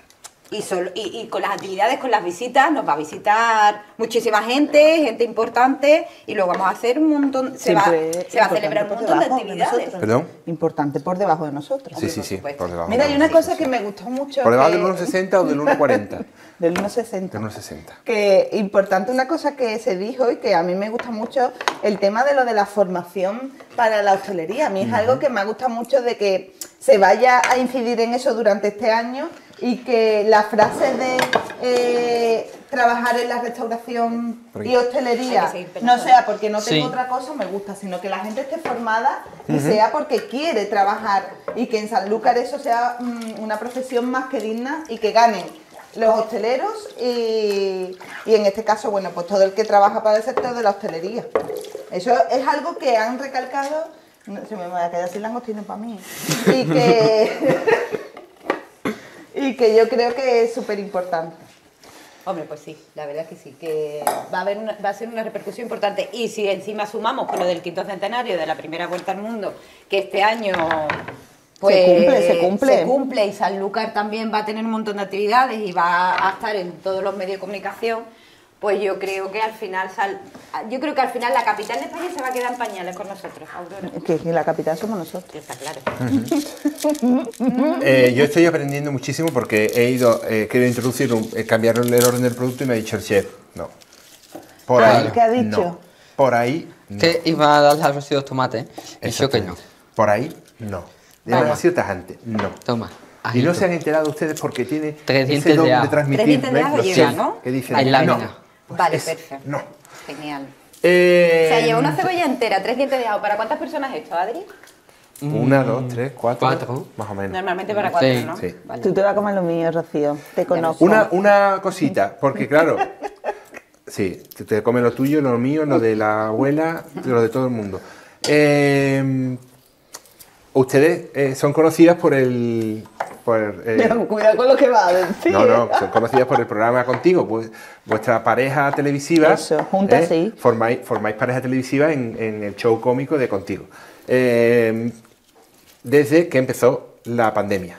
Y, solo, y, y con las actividades, con las visitas, nos va a visitar muchísima gente, gente importante, y luego vamos a hacer un montón, se va, Siempre se va a importante celebrar un por montón de debajo actividades. nosotros. ¿Perdón? Importante por debajo de nosotros. Sí, sí, sí, supuesto. por debajo. Mira, hay una Sí, cosa sí, que sí. me gustó mucho. ¿Por debajo que- del uno sesenta o del uno cuarenta? Del uno sesenta. Del uno sesenta. Que importante una cosa que se dijo y que a mí me gusta mucho, el tema de lo de la formación para la hostelería. A mí es algo que me gusta mucho de que se vaya a incidir en eso durante este año y que la frase de eh, trabajar en la restauración Por aquí. y hostelería Hay que seguir pensando. no sea porque no tengo Sí. otra cosa, me gusta, sino que la gente esté formada y sea porque quiere trabajar y que en Sanlúcar eso sea mm, una profesión más que digna y que ganen los hosteleros y, y en este caso, bueno, pues todo el que trabaja para el sector de la hostelería. Eso es algo que han recalcado, no, se me va a quedar sin langostino para mí, y que, y que yo creo que es súper importante. Hombre, pues sí, la verdad es que sí, que va a, haber una- va a ser una repercusión importante. Y si encima sumamos con lo del quinto centenario de la primera vuelta al mundo, que este año pues, Se cumple, se cumple. se cumple, y Sanlúcar también va a tener un montón de actividades y va a estar en todos los medios de comunicación, pues yo creo que al final sal- yo creo que al final la capital de España se va a quedar en pañales con nosotros, Aurora. Es que, que la capital somos nosotros. Que está claro. Eh, yo estoy aprendiendo muchísimo porque he ido, eh, quiero introducir, un, eh, cambiar el orden del producto y me ha dicho el chef, no. Por Claro. ahí, ¿Qué ha dicho? no. Por ahí, no. Que iba a darle al rocío de tomate. Y yo que no. Exactamente. Por ahí, no. Toma. Demasiado tajante, no. Toma. Y no se han enterado ustedes porque tiene Tres ese dientes don de de ajo. transmitir. Tres dientes de ¿ves? ajo Los lleva, chefs ¿no? que dicen, Hay no, lámina. pues Vale, ese, perfecto. no. Genial. Eh, O sea, lleva una cebolla entera, tres dientes de ajo. ¿Para cuántas personas esto, Adri? Una, dos, tres, cuatro. Cuatro. Más o menos. Normalmente para cuatro, Sí. ¿no? Sí. Vale. Tú te vas a comer lo mío, Rocío. Te conozco. Una, una cosita, porque claro, sí, te, te come lo tuyo, lo mío, lo de la abuela, lo de todo el mundo. Eh, ustedes eh, son conocidas por el... Por, eh, Pero cuidado con lo que va a decir. no, no, son conocidas por el programa Contigo, pues vuestra pareja televisiva. Eso, juntas sí. Formáis, formáis pareja televisiva en, en el show cómico de Contigo. Eh, desde que empezó la pandemia.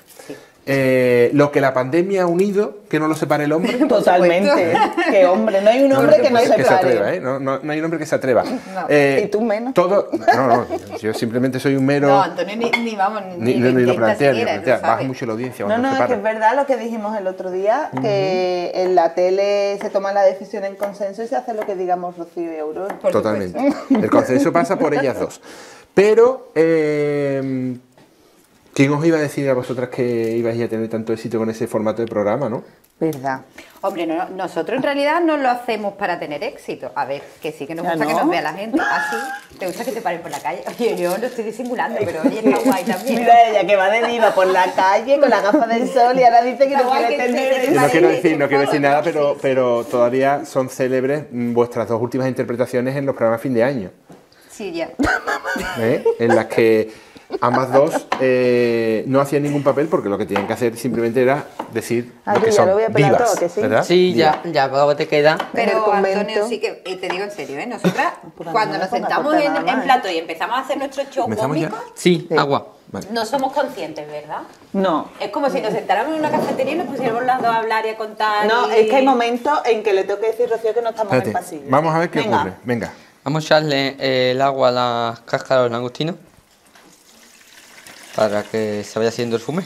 Eh, lo que la pandemia ha unido, que no lo separe el hombre. Totalmente. Que hombre, no hay un hombre que no se que se atreva, pare. ¿eh? No, no, no hay un hombre que se atreva. No. Eh, Y tú menos. Todo, no, no, yo simplemente soy un mero... No, Antonio, ni, ni vamos, ni, ni, ni, ni lo intenta plantea, ni lo siquiera, plantea. tú Baja sabes. mucho la audiencia No, cuando no, se es que para. es verdad lo que dijimos el otro día, que en la tele se toma la decisión en consenso y se hace lo que digamos Rocío y Aurora. Por Totalmente. El consenso pasa por ellas dos. Pero, eh, ¿quién os iba a decir a vosotras que ibais a tener tanto éxito con ese formato de programa, no? Verdad. Hombre, no, nosotros en realidad no lo hacemos para tener éxito. A ver, que sí que nos ¿Ya gusta no? que nos vea la gente. ¿Ah, sí? ¿Te gusta que te paren por la calle? Oye, yo lo estoy disimulando, pero oye, está guay también. Mira ella que va de diva por la calle con la gafa del sol y ahora dice que Está no guay quiere que tener te- Yo no Vale, quiero de decir, hecho, no quiero decir todo, nada, ¿no? pero, Sí, sí. pero todavía son célebres mm, vuestras dos últimas interpretaciones en los programas fin de año, Sí, ya. ¿eh? En las que ambas dos eh, no hacían ningún papel porque lo que tenían que hacer simplemente era decir Ah, lo que que ya son lo voy a pelar vivas, todo, que sí. ¿verdad? Sí, Vivas. ya, ya, luego te queda. En el Pero convento. Antonio, sí que, y te digo en serio, ¿eh? Nosotras, Pues a mí cuando no me nos ponga sentamos corta en, nada más, en ¿eh? plato y empezamos a hacer nuestro show ¿Empezamos ya? cómico, Sí, Sí. agua. Vale. no somos conscientes, ¿verdad? No. Es como si nos sentáramos en una cafetería y nos pusiéramos las dos a hablar y a contar. No, y- es que hay momentos en que le tengo que decir Rocío que no estamos en el Espérate, pasillo. vamos a ver qué Venga. ocurre. Venga. Vamos a echarle eh, el agua a las cáscaras de los langostinos para que se vaya haciendo el fumé.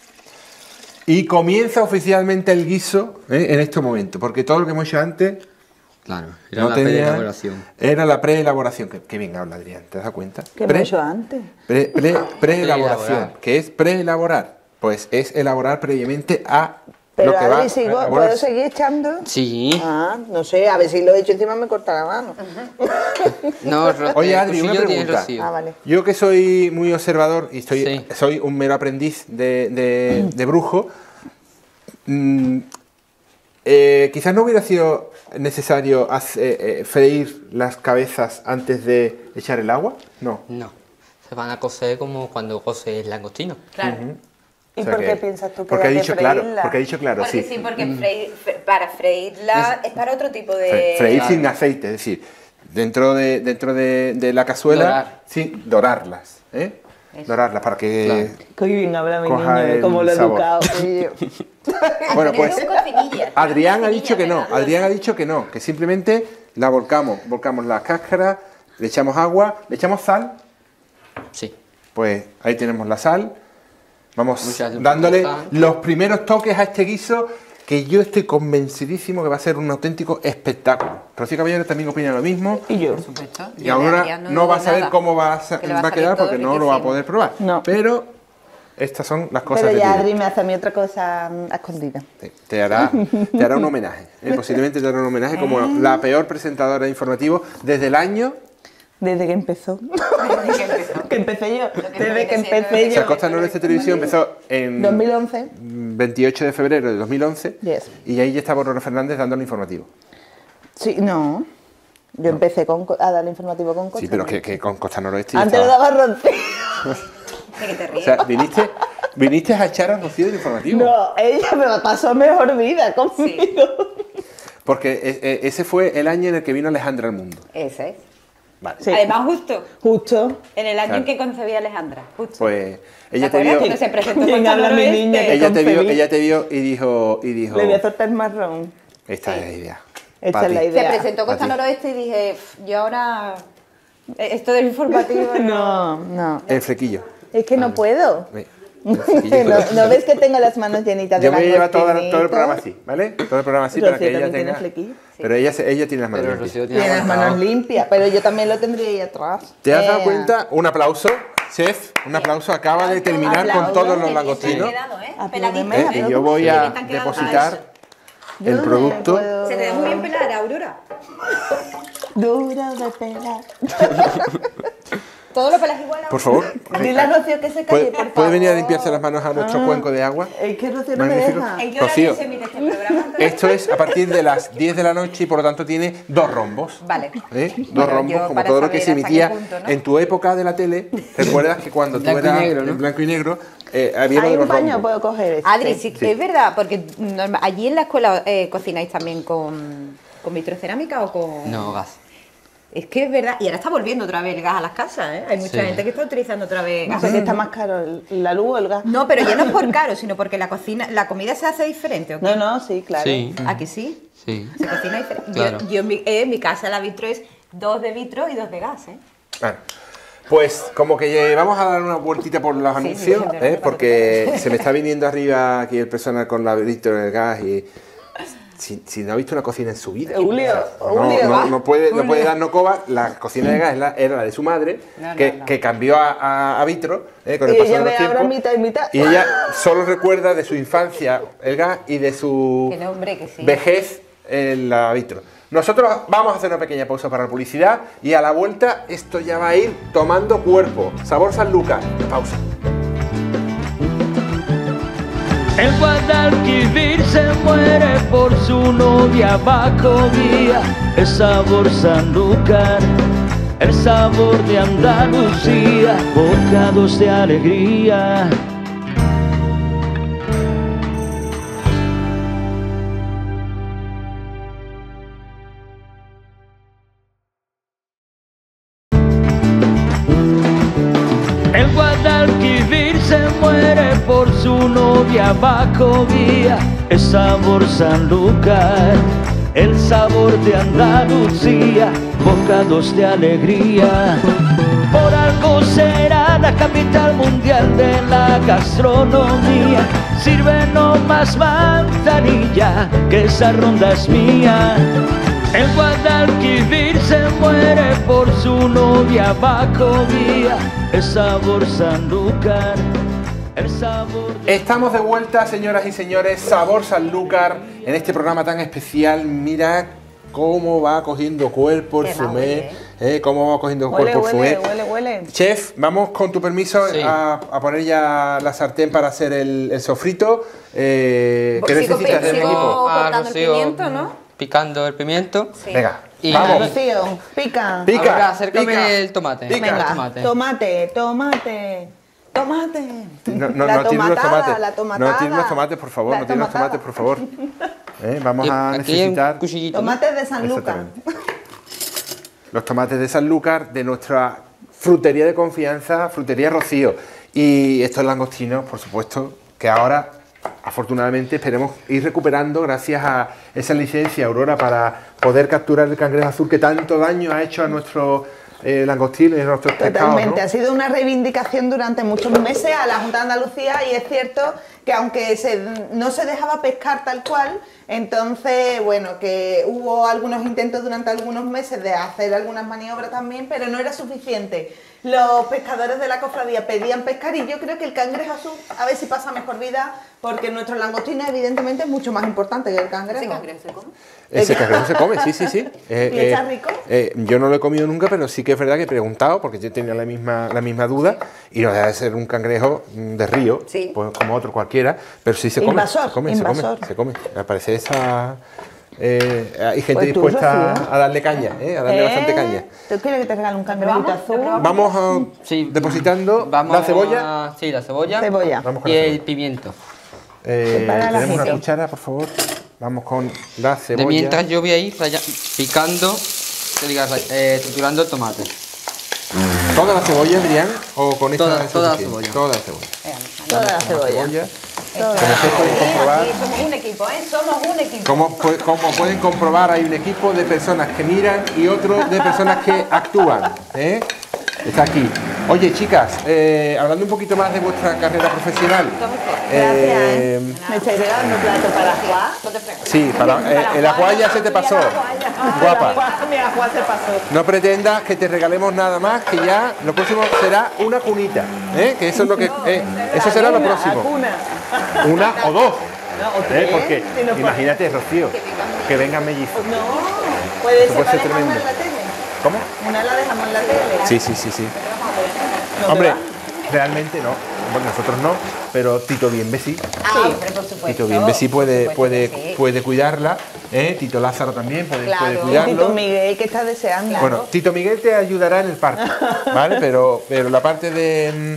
Y comienza oficialmente el guiso, ¿eh? En este momento, porque todo lo que hemos hecho antes Claro, era no la tenía- preelaboración. era la preelaboración. Que, que bien habla Adrián, ¿te das cuenta? Que hemos Pre- hecho antes. Pre, pre- preelaboración. Preelaborar. ¿Qué es preelaborar? Pues es elaborar previamente a Pero lo que va Adri, ¿sigo, a ¿puedo elaborarse. seguir echando? Sí. Ah, no sé, a ver si lo he hecho encima me corta la mano. No, Ro- Oye, el Adri, una cuchillo tiene pregunta. Rocío. Ah, vale. Yo que soy muy observador y estoy, Sí. soy un mero aprendiz de, de- de brujo, mm, eh, quizás no hubiera sido necesario hace- eh, freír las cabezas antes de echar el agua. No. No. Se van a cocer como cuando coces el langostino. Claro. ¿Y O sea por que- qué piensas tú que Porque ha hay que dicho claro, freírla? porque ha dicho claro, Porque sí. sí, porque freír- fre- para freírla es para otro tipo de... Fre- Freír Claro. sin aceite, es decir, dentro de, dentro de, de la cazuela, Dorar. sí, dorarlas, ¿eh? Eso. Dorarlas para que... Qué bien habla mi Coja niño, de el cómo lo he sabor. educado. tío. Bueno, Antonio pues es un cocinilla. Adrián ha Cocinilla, dicho que no, ¿verdad? Adrián ha dicho que no, que simplemente la volcamos, volcamos las cáscaras, le echamos agua, le echamos sal, Sí. pues ahí tenemos la sal, vamos Muchas gracias. dándole Sal. los primeros toques a este guiso que yo estoy convencidísimo que va a ser un auténtico espectáculo. Rocío Caballero también opina lo mismo. Y yo. Por supuesto. Y Yo de ahora Adrián no, digo va a saber nada. cómo va a, sa- Que le va a va a salir quedar todo porque no lo va a riquísimo. poder probar. No. Pero estas son las cosas Pero de ya vida. Adri me hace a mí otra cosa mm, a escondida. Te, te hará, te hará un homenaje. ¿eh? Posiblemente te hará un homenaje como la peor presentadora de informativo desde el año. Desde que empezó. Desde que empezó. que empecé yo. que Desde viene que siendo empecé desde O sea, yo. Costa Noroeste Televisión empezó en dos mil once. veintiocho de febrero de dos mil once. Yes. Y ahí ya estaba Aurora Fernández dando el informativo. Sí, no. Yo empecé con, a dar el informativo con Costa. Sí, pero que, que con Costa Noroeste ya Antes lo estaba. daba Rocío. ¿De qué te O ríes? sea, viniste, viniste a echar a Rocío del informativo. No, ella me pasó mejor vida conmigo. Porque e- e- ese fue el año en el que vino Alejandra al mundo. Ese es. Vale. Sí. Además, justo Justo. en el año Claro. en que concebía Alejandra. Justo. Pues ¿Te ella te acuerdas vio, cuando se presentó Bien Costa habla mi Noroeste? niña, que- ella te vio, concebí. ella te vio y dijo, y dijo, Le voy a soltar marrón. esta es la idea. Esta Pa' es la ti. idea. Se presentó Costa A ti. Noroeste y dije, "Pff, yo ahora... eh, Esto del informativo... No, no. El flequillo. Es que no puedo. Ve, el flequillo. no, ¿no ves que tengo las manos llenitas de Yo me voy a llevar todo, todo el langostinitos? programa así, ¿vale? Todo el programa así Rocío para que ella también tiene tenga... flequillo. Pero ella, se- ella tiene las manos Pero limpias. Rocío tiene Tiene las manos aguantado. limpias, pero yo también lo tendría ahí atrás. ¿Te has dado Eh, cuenta? Un aplauso. Chef, un aplauso. Acaba de terminar Aplauso. con todos los Se langostinos. han quedado, ¿eh? Apláudeme, Peladitos, ¿eh? ¿eh? Y yo voy a Sí, te han quedado depositar mal. Yo el no producto. puedo- Se te ve muy bien pelar, Aurora. Duro de pelar. Todo lo pelas igual. Por favor. Dile a Rocío que se calle, ¿Puede, por favor. puede venir a limpiarse las manos a nuestro Ah. cuenco de agua? Es que Rocío no me Magnífico. deja. ¿En qué hora Rocío. se emite este programa? Esto es a partir de las diez de la noche y por lo tanto tiene dos rombos. Vale. ¿Eh? Dos Bueno, rombos, yo como para todo lo que saber se hasta qué emitía punto, ¿no? en tu época de la tele. ¿Recuerdas que cuando tú Blanco y eras negro, ¿no? en blanco y negro eh, había lo Hay de un los paño, rombos? puedo coger este. Adri, sí, Sí. es verdad, porque norma- allí en la escuela eh, cocináis también con, con vitrocerámica o con... No, gas. Es que es verdad, y ahora está volviendo otra vez el gas a las casas, ¿eh? Hay mucha Sí. gente que está utilizando otra vez No gas. sé qué está más caro, el- la luz o el gas. No, pero ya no es por caro, sino porque la cocina, la comida se hace diferente, ¿o qué? No, no, sí, claro. Sí, ¿A que sí? sí. Se cocina diferente. Claro. Yo, yo en, mi, eh, en mi casa la vitro es dos de vitro y dos de gas, ¿eh? Claro. Pues como que vamos a dar una vueltita por los Sí, anuncios, sí, sí, ¿eh? sí, porque se me está viniendo arriba aquí el personal con la velita en el gas y si, si no ha visto una cocina en su vida. Julio, o sea, no, Julio, no- va. no puede, no Julio. puede dar no coba. La cocina de gas es la- era la de su madre, No, no, que, no. que cambió a, a, a vitro eh, con el Y paso ella de los ve ahora tiempos. mitad y mitad. Y ella solo recuerda de su infancia el gas y de su Que no, hombre, que sí. vejez en la vitro. Nosotros vamos a hacer una pequeña pausa para la publicidad y a la vuelta esto ya va a ir tomando cuerpo. Sabor San Lucas. Pausa. El Guadalquivir se muere por su novia bajo guía. El sabor Sanlúcar, el sabor de Andalucía, bocados de alegría. El Guadalquivir se muere por su novia bajo guía. El sabor Sanlúcar, el sabor de Andalucía, bocados de alegría. Por algo será la capital mundial de la gastronomía. Sirve no más manzanilla, que esa ronda es mía. El Guadalquivir se muere por su novia bajo guía. El sabor Sanlúcar, el sabor de... Estamos de vuelta, señoras y señores, Sabor Sanlúcar, en este programa tan especial. Mira cómo va cogiendo cuerpo el Qué va, fumé, huele, eh, cómo va cogiendo Huele, cuerpo el huele, fumé. huele, huele. Chef, vamos con tu permiso Sí. a, a poner ya la sartén para hacer el, el sofrito. Eh, ¿Qué Sigo necesitas de mi sigo equipo? Ah, cortando el Rocío, pimiento, ¿no? Picando el pimiento. Sí. Venga, Y- vamos. Rocío, pica. Pica, Ahora, acércame pica, el tomate. pica. Venga, tomate. tomate, tomate, tomate. No, no, La no tires los tomatada, tomates. la No tomatada. tires los tomates, por favor. La No tires los tomatada. tomates, por favor. Eh, vamos Y a aquí necesitar un cuchillito. ¿no? Tomates de San Lucas. Exactamente. los tomates de Sanlúcar de nuestra frutería de confianza, Frutería Rocío. Y estos langostinos, por supuesto, que ahora, afortunadamente, esperemos ir recuperando gracias a esa licencia Aurora para poder capturar el cangrejo azul que tanto daño ha hecho a nuestro eh, langostino y a nuestros pescados, Totalmente, ¿no? ha sido una reivindicación durante muchos meses a la Junta de Andalucía y es cierto que aunque se- no se dejaba pescar tal cual, entonces, bueno, que hubo algunos intentos durante algunos meses de hacer algunas maniobras también, pero no era suficiente. Los pescadores de la cofradía pedían pescar y yo creo que el cangrejo azul a ver si pasa mejor vida porque nuestro langostino evidentemente es mucho más importante que el cangrejo. ¿Ese cangrejo se come? Ese cangrejo se come, sí, sí, sí. Eh, ¿Y está rico? eh, yo no lo he comido nunca, pero sí que es verdad que he preguntado, porque yo tenía la misma, la misma duda, y no deja de ser un cangrejo mm, de río, Sí. pues como otro cualquiera, pero sí se come, Invasor, se come, invasor. se come, se come. Me parece esa... eh, hay gente Pues tú, dispuesta Rocío. a darle caña, eh, a darle bastante ¿Eh? caña. ¿Tú quieres que te regale un cangrejito ¿Probamos? azul? ¿Lo probamos? Vamos a, Sí. depositando Vamos la cebolla. a- sí, la cebolla. Cebolla. Vamos con Y la el cebolla. pimiento. Eh, Separa la tenemos una gente. cuchara, por favor. Vamos con la De cebolla. mientras yo voy a ir raya- picando, que diga, ray- eh, triturando el tomate. ¿Toda la cebolla, Adrián? ¿O con esta Toda- es toda la suficiente? cebolla. Toda la cebolla. Toda la cebolla. Cebolla. Toda la Como ustedes pueden Sí, comprobar, aquí somos un equipo, ¿eh? Somos un equipo. como, pu- como pueden comprobar, hay un equipo de personas que miran y otro de personas que actúan. ¿eh? Está aquí Oye, chicas, eh, hablando un poquito más de vuestra carrera profesional. Eh, ¿Me estáis regalando plato para Juan? Sí, para, eh, el ajuá ya se te pasó. Guapa. Mi ajuá se pasó. No pretendas que te regalemos nada más, que ya lo próximo será una cunita, ¿eh? Que eso es lo que, eh, eso será lo próximo. Una o dos. ¿Eh? Porque imagínate, Rocío, que vengan mellizos. No, puede ser, ser tremendo. En la tele. ¿Cómo? Una la dejamos en la tele. Sí, sí, sí, sí. No Hombre, realmente no. Bueno, nosotros no, pero Tito Bienve sí. Ah, hombre, por supuesto. Tito Bienve sí puede, Por supuesto puede, que sí. puede cuidarla. ¿eh? Tito Lázaro también puede, Claro. puede Y cuidarlo. Tito Miguel, que está deseando. Bueno, Tito Miguel te ayudará en el parto, ¿vale? Pero, pero la parte de... mm,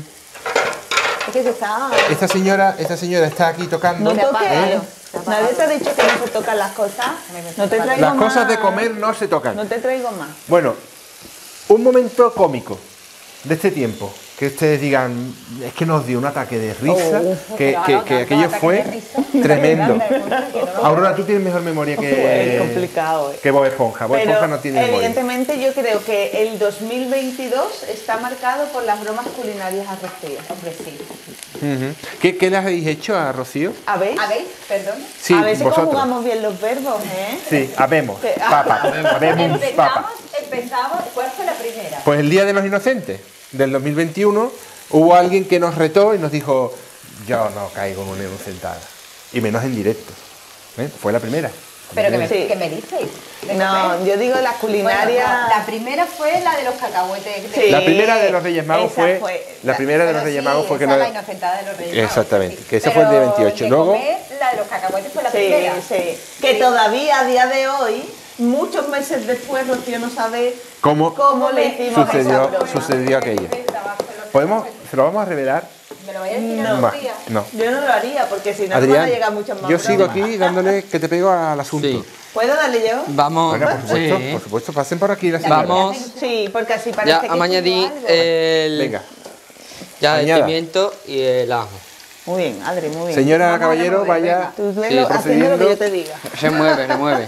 Es que se está... Esta señora, esta señora está aquí tocando. No toques. ¿eh? Nadie te ha dicho que no se tocan las cosas. No te traigo Las más. cosas de comer no se tocan. No te traigo más. Bueno, un momento cómico de este tiempo, que ustedes digan, es que nos dio un ataque de risa, Oh, que, pero que- no, que tanto aquello ataque fue de risa. tremendo. Que no. Aurora, tú tienes mejor memoria que, Es complicado, eh. que Bob Esponja. Bob Pero Esponja no tiene memoria. evidentemente yo creo que el dos mil veintidós está marcado por las bromas culinarias a Rocío. Hombre, sí. Ujú. ¿Qué, ¿Qué le habéis hecho a Rocío? ¿A ver? A ver, perdón. Sí, a ver si vosotros. conjugamos bien los verbos, ¿eh? Sí, habemos. Que- Papa. Habemos papa. Empezamos, empezamos, ¿cuál fue la primera? Pues el Día de los Inocentes del dos mil veintiuno hubo alguien que nos retó y nos dijo, yo no caigo en una inocentada. Y menos en directo. ¿Eh? Fue la primera. Pero que me, Sí. ¿qué me disteis? ¿De No, comer? yo digo las culinarias... Bueno, no, la primera fue la de los cacahuetes. de- Sí. La primera de los Reyes Magos Esa fue, fue- la primera de los Pero Reyes sí, Magos fue que esa no. la inocentada de los Reyes Magos, Exactamente, sí. que esa fue el día Pero veintiocho. de Luego, comer, la de los cacahuetes fue la Sí, primera. sí. Que todavía a día de hoy, muchos meses después, Rocío no sabe ¿cómo cómo le hicimos esa sucedió, broma. sucedió aquello? ¿Podemos, ¿Se lo vamos a revelar? ¿Me lo voy a decir No. en Va, los días? no. Yo no lo haría porque si no nos van Adrián, a llegar muchas más yo sigo bromas. aquí dándole que te pego al asunto. Sí. ¿Puedo darle yo? Vamos. Venga, por supuesto, sí. por supuesto, pasen por aquí la señora. Vamos. Sí, porque así parece Ya que vamos a añadir tengo algo. el, Venga, ya el añada. pimiento y el ajo. Muy bien, Adri, muy bien. señora Vamos a Caballero, remover, vaya venga. Tú Sí, velo haciendo lo que procediendo. yo te diga. Remueve, remueve.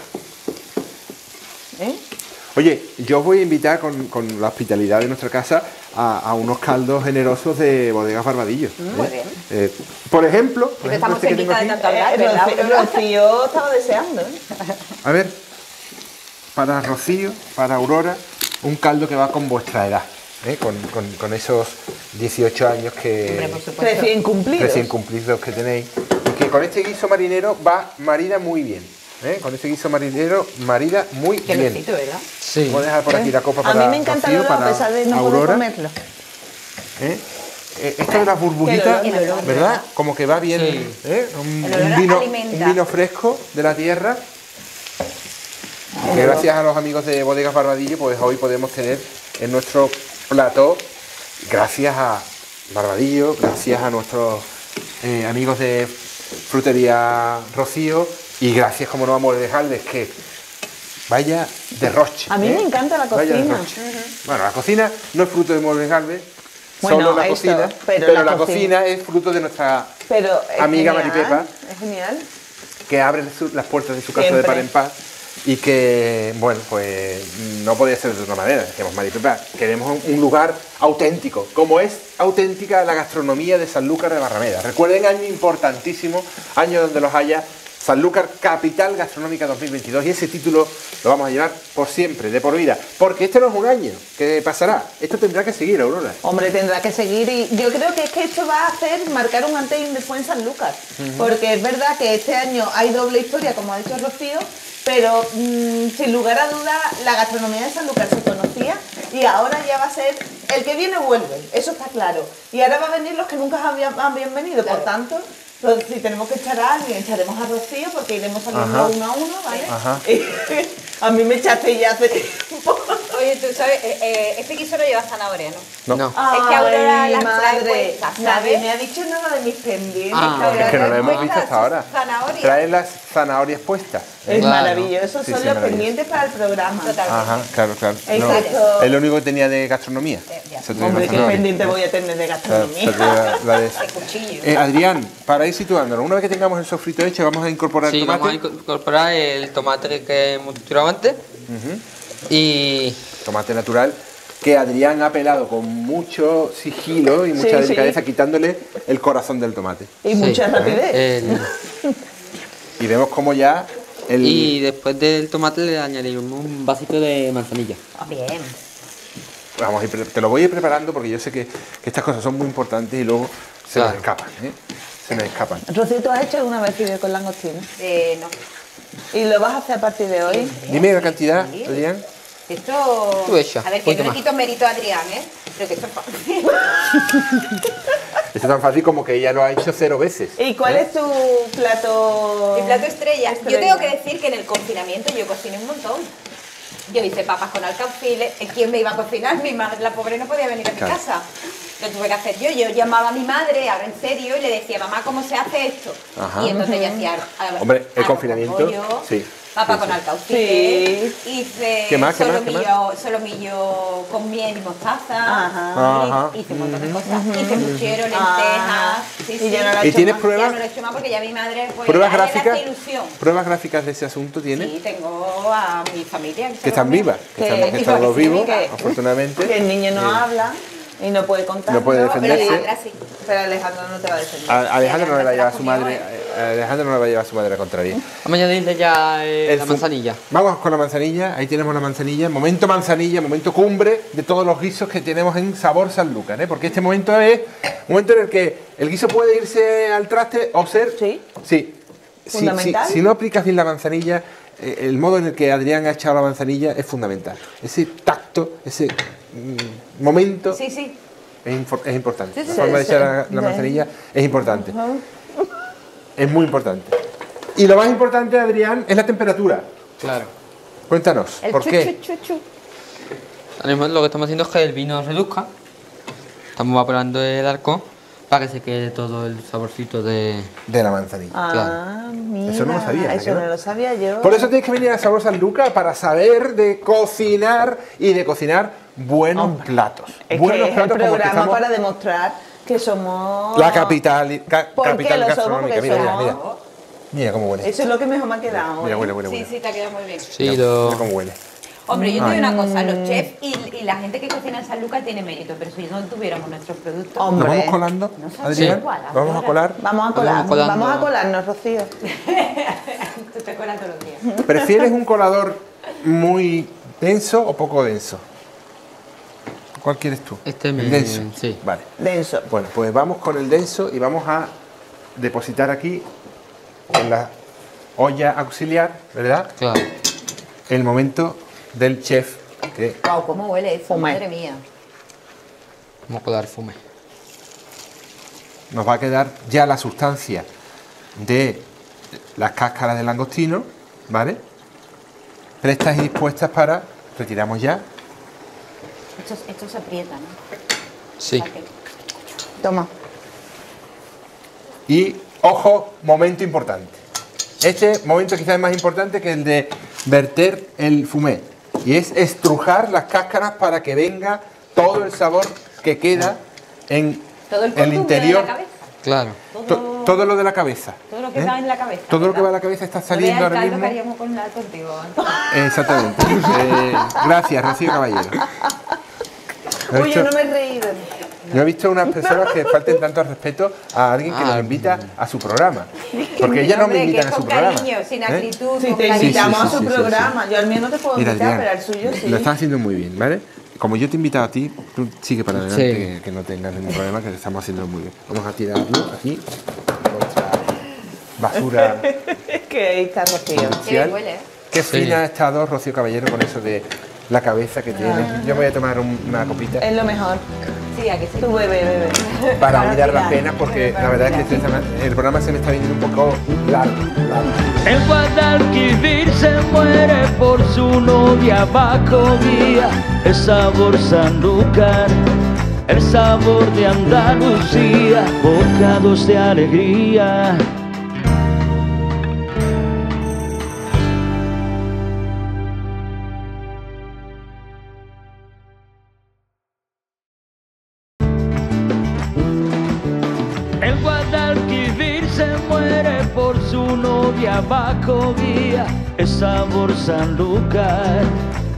¿Eh? Oye, yo os voy a invitar con, con la hospitalidad de nuestra casa a, a unos caldos generosos de bodegas Barbadillo. Muy ¿eh? bien. Eh, por ejemplo, por Que ejemplo estamos este que tengo cerquita de aquí. tanto hablar, Eh, ¿verdad? Rocío, Aurora? Rocío estaba deseando, ¿eh? A ver, para Rocío, para Aurora, un caldo que va con vuestra edad, ¿eh? con, con- con esos dieciocho años que Recién cumplido. recién cumplidos que tenéis, y que con este guiso marinero va marida muy bien. ¿eh? Con este guiso marinero marida muy Qué bien. besito, ¿verdad? Sí. Voy a dejar por aquí la copa A para mí me encanta Rocío, el olor, a para pesar de no poder Aurora. comerlo. ¿eh? Eh, esto de las burbujitas, El olor, el olor, ¿verdad? Como que va bien, Sí. ¿eh? Un, El olor un vino, alimenta. un vino fresco de la tierra. Que gracias a los amigos de Bodegas Barbadillo, pues hoy podemos tener en nuestro plató, gracias a Barbadillo, gracias a nuestros eh, amigos de Frutería Rocío y gracias, como no vamos a dejarles, que vaya derroche. A mí ¿eh? me encanta la Vaya cocina. derroche. Bueno, la cocina no es fruto de Muebles Galvez, Bueno, solo la esto, cocina, pero pero, la la, cocina. cocina es fruto de nuestra Pero es amiga genial, Maripepa, Es genial. que abre su- las puertas de su casa Siempre. de par en par y que, bueno, pues no podía ser de otra manera. Decíamos, Maripepa, queremos un, un lugar auténtico, como es auténtica la gastronomía de Sanlúcar de Barrameda. Recuerden, año importantísimo, año donde los haya, Sanlúcar Capital Gastronómica dos mil veintidós, y ese título lo vamos a llevar por siempre, de por vida, porque este no es un año que pasará, esto tendrá que seguir, Aurora. Hombre, tendrá que seguir y yo creo que es que esto va a hacer marcar un antes y un después en San Lucas, porque es verdad que este año hay doble historia, como ha dicho Rocío, pero mmm, sin lugar a duda la gastronomía de San Lucas se conocía y ahora ya va a ser el que viene vuelve, eso está claro, y ahora va a venir los que nunca habían, habían venido, por tanto, pues, si tenemos que echar a alguien, echaremos a Rocío porque iremos saliendo Ajá. uno a uno, ¿vale? Ajá. A mí me echaste ya hace tiempo. Oye, tú sabes, eh, eh, este guiso no lleva zanahoria, ¿no? No. Es que Aurora Ay, las trae madre, puestas, nadie ¿sabes? me ha dicho nada de mis pendientes. Ah, cabrón. Es que no lo hemos Puestas visto hasta ahora. zanahorias. Traen las zanahorias puestas. Es Claro. maravilloso, Sí, son sí, los maravilloso. pendientes para el programa. Totalmente. Ajá, claro, claro. No, Exacto. es lo único que tenía de gastronomía. ya. Eso tenía Hombre, qué gastronomía. pendiente voy a tener de Claro, gastronomía. eso tenía la de- De cuchillo. Eh, Adrián, para ir situándonos, una vez que tengamos el sofrito hecho, vamos a incorporar Sí, el vamos a tomate. incorporar el tomate que hemos triturado antes. Y Tomate natural. que Adrián ha pelado con mucho sigilo y mucha Sí, delicadeza, sí. quitándole el corazón del tomate. Y Sí. mucha rapidez. El- Y vemos como ya el... y después del tomate le añadimos un vasito de manzanilla. Bien. Vamos, a ir pre- te lo voy a ir preparando porque yo sé que, que estas cosas son muy importantes y luego se nos Claro. escapan, ¿eh? Se nos escapan. Rocío, ¿tú has hecho alguna vez fideo con langostino? Eh, no. ¿Y lo vas a hacer a partir de hoy? Dime la cantidad, Adrián. Esto. Tú echa, A ver, que poquito yo le más. quito mérito a Adrián, ¿eh? Pero que esto es fácil. Esto es tan fácil como que ella lo ha hecho cero veces. ¿Y cuál es tu plato? Mi plato estrella. estrella? Yo tengo que decir que en el confinamiento yo cociné un montón. Yo hice papas con alcauciles. ¿Quién me iba a cocinar? Mi madre, la pobre, no podía venir a mi Claro. casa. Lo tuve que hacer yo. Yo llamaba a mi madre, ahora en serio, y le decía, mamá, ¿cómo se hace esto? Ajá. Y entonces ella hacía... a- Hombre, el arroz con confinamiento, pollo, sí, Papa sí, con sí. alcauciles. Hice ¿Qué más, qué más, qué solomillo, solomillo con miel y mostaza. Ajá. Ajá. Hice un montón de cosas. Hice puchero, lentejas. Ajá. Sí, Y sí. ya no lo has ¿Y hecho tienes más. pruebas? Ya no lo he hecho más porque ya mi madre pues, ¿Pruebas a ella le gráficas? hace ilusión. ¿Pruebas gráficas de ese asunto tienes? Sí, tengo a mi familia. Que están vivas, que, Que- están, que están los que- vivos, que- afortunadamente. Que el niño no Eh, habla y no puede contar. No puede No, pero defenderse. Alejandra sí. Pero Alejandro no te va a defender. A- Alejandro no le va a llevar a su Alejandra madre, se a Alejandro no le va a llevar a su madre la contraria. Vamos a añadirle ya eh, El la fu- manzanilla. Vamos con la manzanilla, ahí tenemos la manzanilla, momento manzanilla, momento cumbre de todos los guisos que tenemos en Sabor Sanlúcar, ¿eh? Porque este momento es un momento en el que el guiso puede irse al traste o ser... Sí. Sí. Si, si, Fundamental. si no aplicas bien la manzanilla, eh, el modo en el que Adrián ha echado la manzanilla es fundamental. Ese tacto, ese mm, momento Sí, sí. es, infor- es importante. Sí, sí, la forma de sí, echar la, la sí. manzanilla es importante. Es muy importante. Y lo más importante, Adrián, es la temperatura. Claro. Cuéntanos, El ¿por chu, qué? chu, chu, chu. Ahora mismo lo que estamos haciendo es que el vino reduzca. Estamos evaporando el arco para que se quede todo el saborcito de... De la manzanilla. Ah, mira. Eso no lo sabía, ¿a Eso que no? no lo sabía yo. Por eso tienes que venir a Sabor Sanlúcar para saber de cocinar y de cocinar buenos platos. Es buenos que es el platos como los que programa estamos- para demostrar que somos... La capital, ca- ¿Por qué capital lo somos? gastronómica. Porque Mira, mira, somos- mira. Mira cómo huele. Eso es lo que mejor me ha quedado. Mira, ¿eh? huele, huele, Sí, huele. sí, te ha quedado muy bien. Sí, Mira, lo... mira cómo huele. Hombre, yo te digo Ay. una cosa, los chefs y, y la gente que cocina en San Lucas tiene mérito, pero si no tuviéramos nuestros productos... ¿Nos Hombre. vamos colando, No sabe Adrián? igual, ¿Vamos a ahora. colar? Vamos a colar, Vamos colando. vamos a colarnos, Rocío. Tú te colas todos los días. ¿Prefieres un colador muy denso o poco denso? ¿Cuál quieres tú? Este me- El denso. sí. Vale. Denso. Bueno, pues vamos con el denso y vamos a depositar aquí en la olla auxiliar, ¿verdad? Claro. El momento del chef que Wow, cómo huele eso, Fumé. madre mía. Vamos a colar fume. nos va a quedar ya la sustancia de las cáscaras del langostino, ¿vale? Prestas y dispuestas para... Retiramos ya. Esto, esto se aprieta, ¿no? Sí. O sea que- Toma. Y, ojo, momento importante. Este momento quizás es más importante que el de verter el fumé. Y es estrujar las cáscaras para que venga todo el sabor que queda en Todo el el contume interior. de la cabeza. Claro. To- todo lo de la cabeza. Todo lo que ¿eh? va en la cabeza. Todo lo que ¿verdad? va en la cabeza está No saliendo veas el ahora caldo mismo. que haríamos con la- contigo, Antonio. Exactamente. Eh, gracias, Rocío Caballero. ¿No has Uy, yo visto? no me he reído. Yo he visto unas personas que falten tanto al respeto a alguien que Ah, nos invita a su programa. Porque ellas no me Hombre, que invitan es a su con programa. cariño, sin ¿eh? acritud, Si con te cariño. invitamos sí, a su sí, sí, programa, yo al mío no te puedo Mira, invitar, Adrián, pero al suyo sí. lo estás haciendo muy bien, ¿vale? Como yo te he invitado a ti, tú sigue para adelante, Sí. que, que no tengas ningún problema, que lo estamos haciendo muy bien. Vamos a tirarlo aquí, nuestra basura Es que ahí está Rocío. Qué industrial. bien huele, ¿eh? Qué Sí. fina ha estado Rocío Caballero con eso de la cabeza que tiene. Yo me voy a tomar un- una copita Es lo mejor. Sí, a que sí. Tú bebe, bebe. para Para olvidar las olvidar. penas, porque la verdad es que este- el programa se me está viniendo un poco largo. largo. El Guadalquivir se muere por su novia bajo guía. El sabor Sanlúcar, el sabor de Andalucía, bocados de alegría. El Guadalquivir se muere por su novia bajo guía. El sabor Sanlúcar,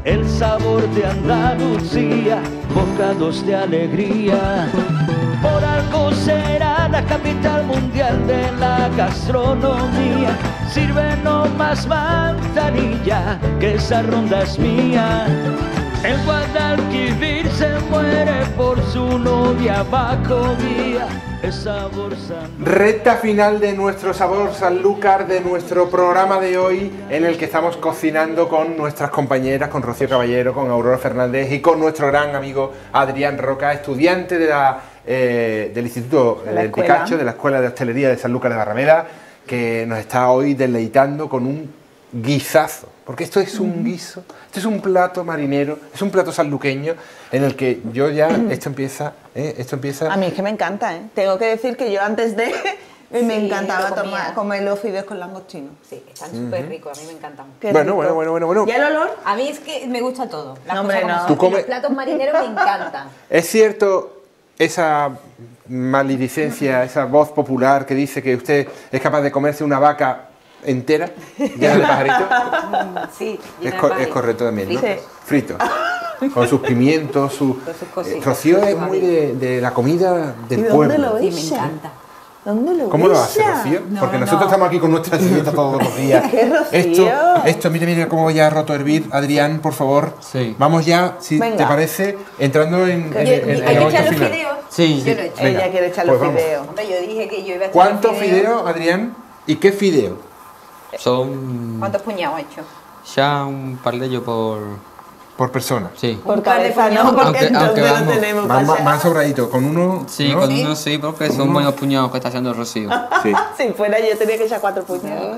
el sabor de Andalucía, bocados de alegría. Por algo será la capital mundial de la gastronomía. Sírvenos más manzanilla, que esa ronda es mía. El Guadalquivir se muere por su novia bajo vía. El sabor San... Recta final de nuestro Sabor Sanlúcar, de nuestro programa de hoy, en el que estamos cocinando con nuestras compañeras, con Rocío Caballero, con Aurora Fernández y con nuestro gran amigo Adrián Roca, estudiante de la, eh, del Instituto de la del escuela. Picacho, de la Escuela de Hostelería de Sanlúcar de Barrameda, que nos está hoy deleitando con un guisazo, porque esto es un guiso, esto es un plato marinero, es un plato sanluqueño en el que yo ya, esto empieza, ¿eh? esto empieza... A mí es que me encanta, ¿eh? Tengo que decir que yo antes de... me Sí, encantaba lo comía. tomar, comer los fideos con langostino. Sí, están súper ricos, a mí me encantan. Qué Bueno, rico. bueno, bueno, bueno, bueno. ¿Y el olor? A mí es que me gusta todo. Las No, hombre, cosas como no. son. Tú comes- Y los platos marineros me encantan. ¿Es cierto esa maledicencia, esa voz popular que dice que usted es capaz de comerse una vaca entera, llena de pajaritos? Sí, Es, llena de co- es pajaritos. correcto también, ¿no? Sí. Frito. Con sus pimientos, su... Con sus cositas. Eh, Rocío es muy de, de la comida ¿Y del dónde pueblo. lo Sí, ves? me encanta. ¿Dónde lo ¿Cómo lo ves? hace, Rocío? No, Porque no. nosotros estamos aquí con nuestra dieta todos los días. ¿Qué, Rocío? Esto, esto, mira, mira cómo ya ha roto a hervir. Adrián, por favor. Sí. Vamos ya, si Venga. te parece, entrando en, en, Oye, en- en ¿hay la que olla echar los final. fideos? Sí, Yo sí. lo he hecho. Venga, Ella quiere echar pues los vamos. fideos. Hombre, yo dije que yo iba a echar ¿Cuántos los fideos. fideos, Adrián? ¿Y qué fideo? Son ¿Cuántos puñados he hecho? ya un par de ellos por... Por persona. Sí. Por Un par de cabeza no, puñados. porque Aunque- entonces aunque no vamos, tenemos Más, más, paseo. más sobradito, con uno. Sí, ¿no? con uno sí, porque son buenos puñados que está haciendo Rocío. Sí. Si fuera yo tenía que echar cuatro puñados.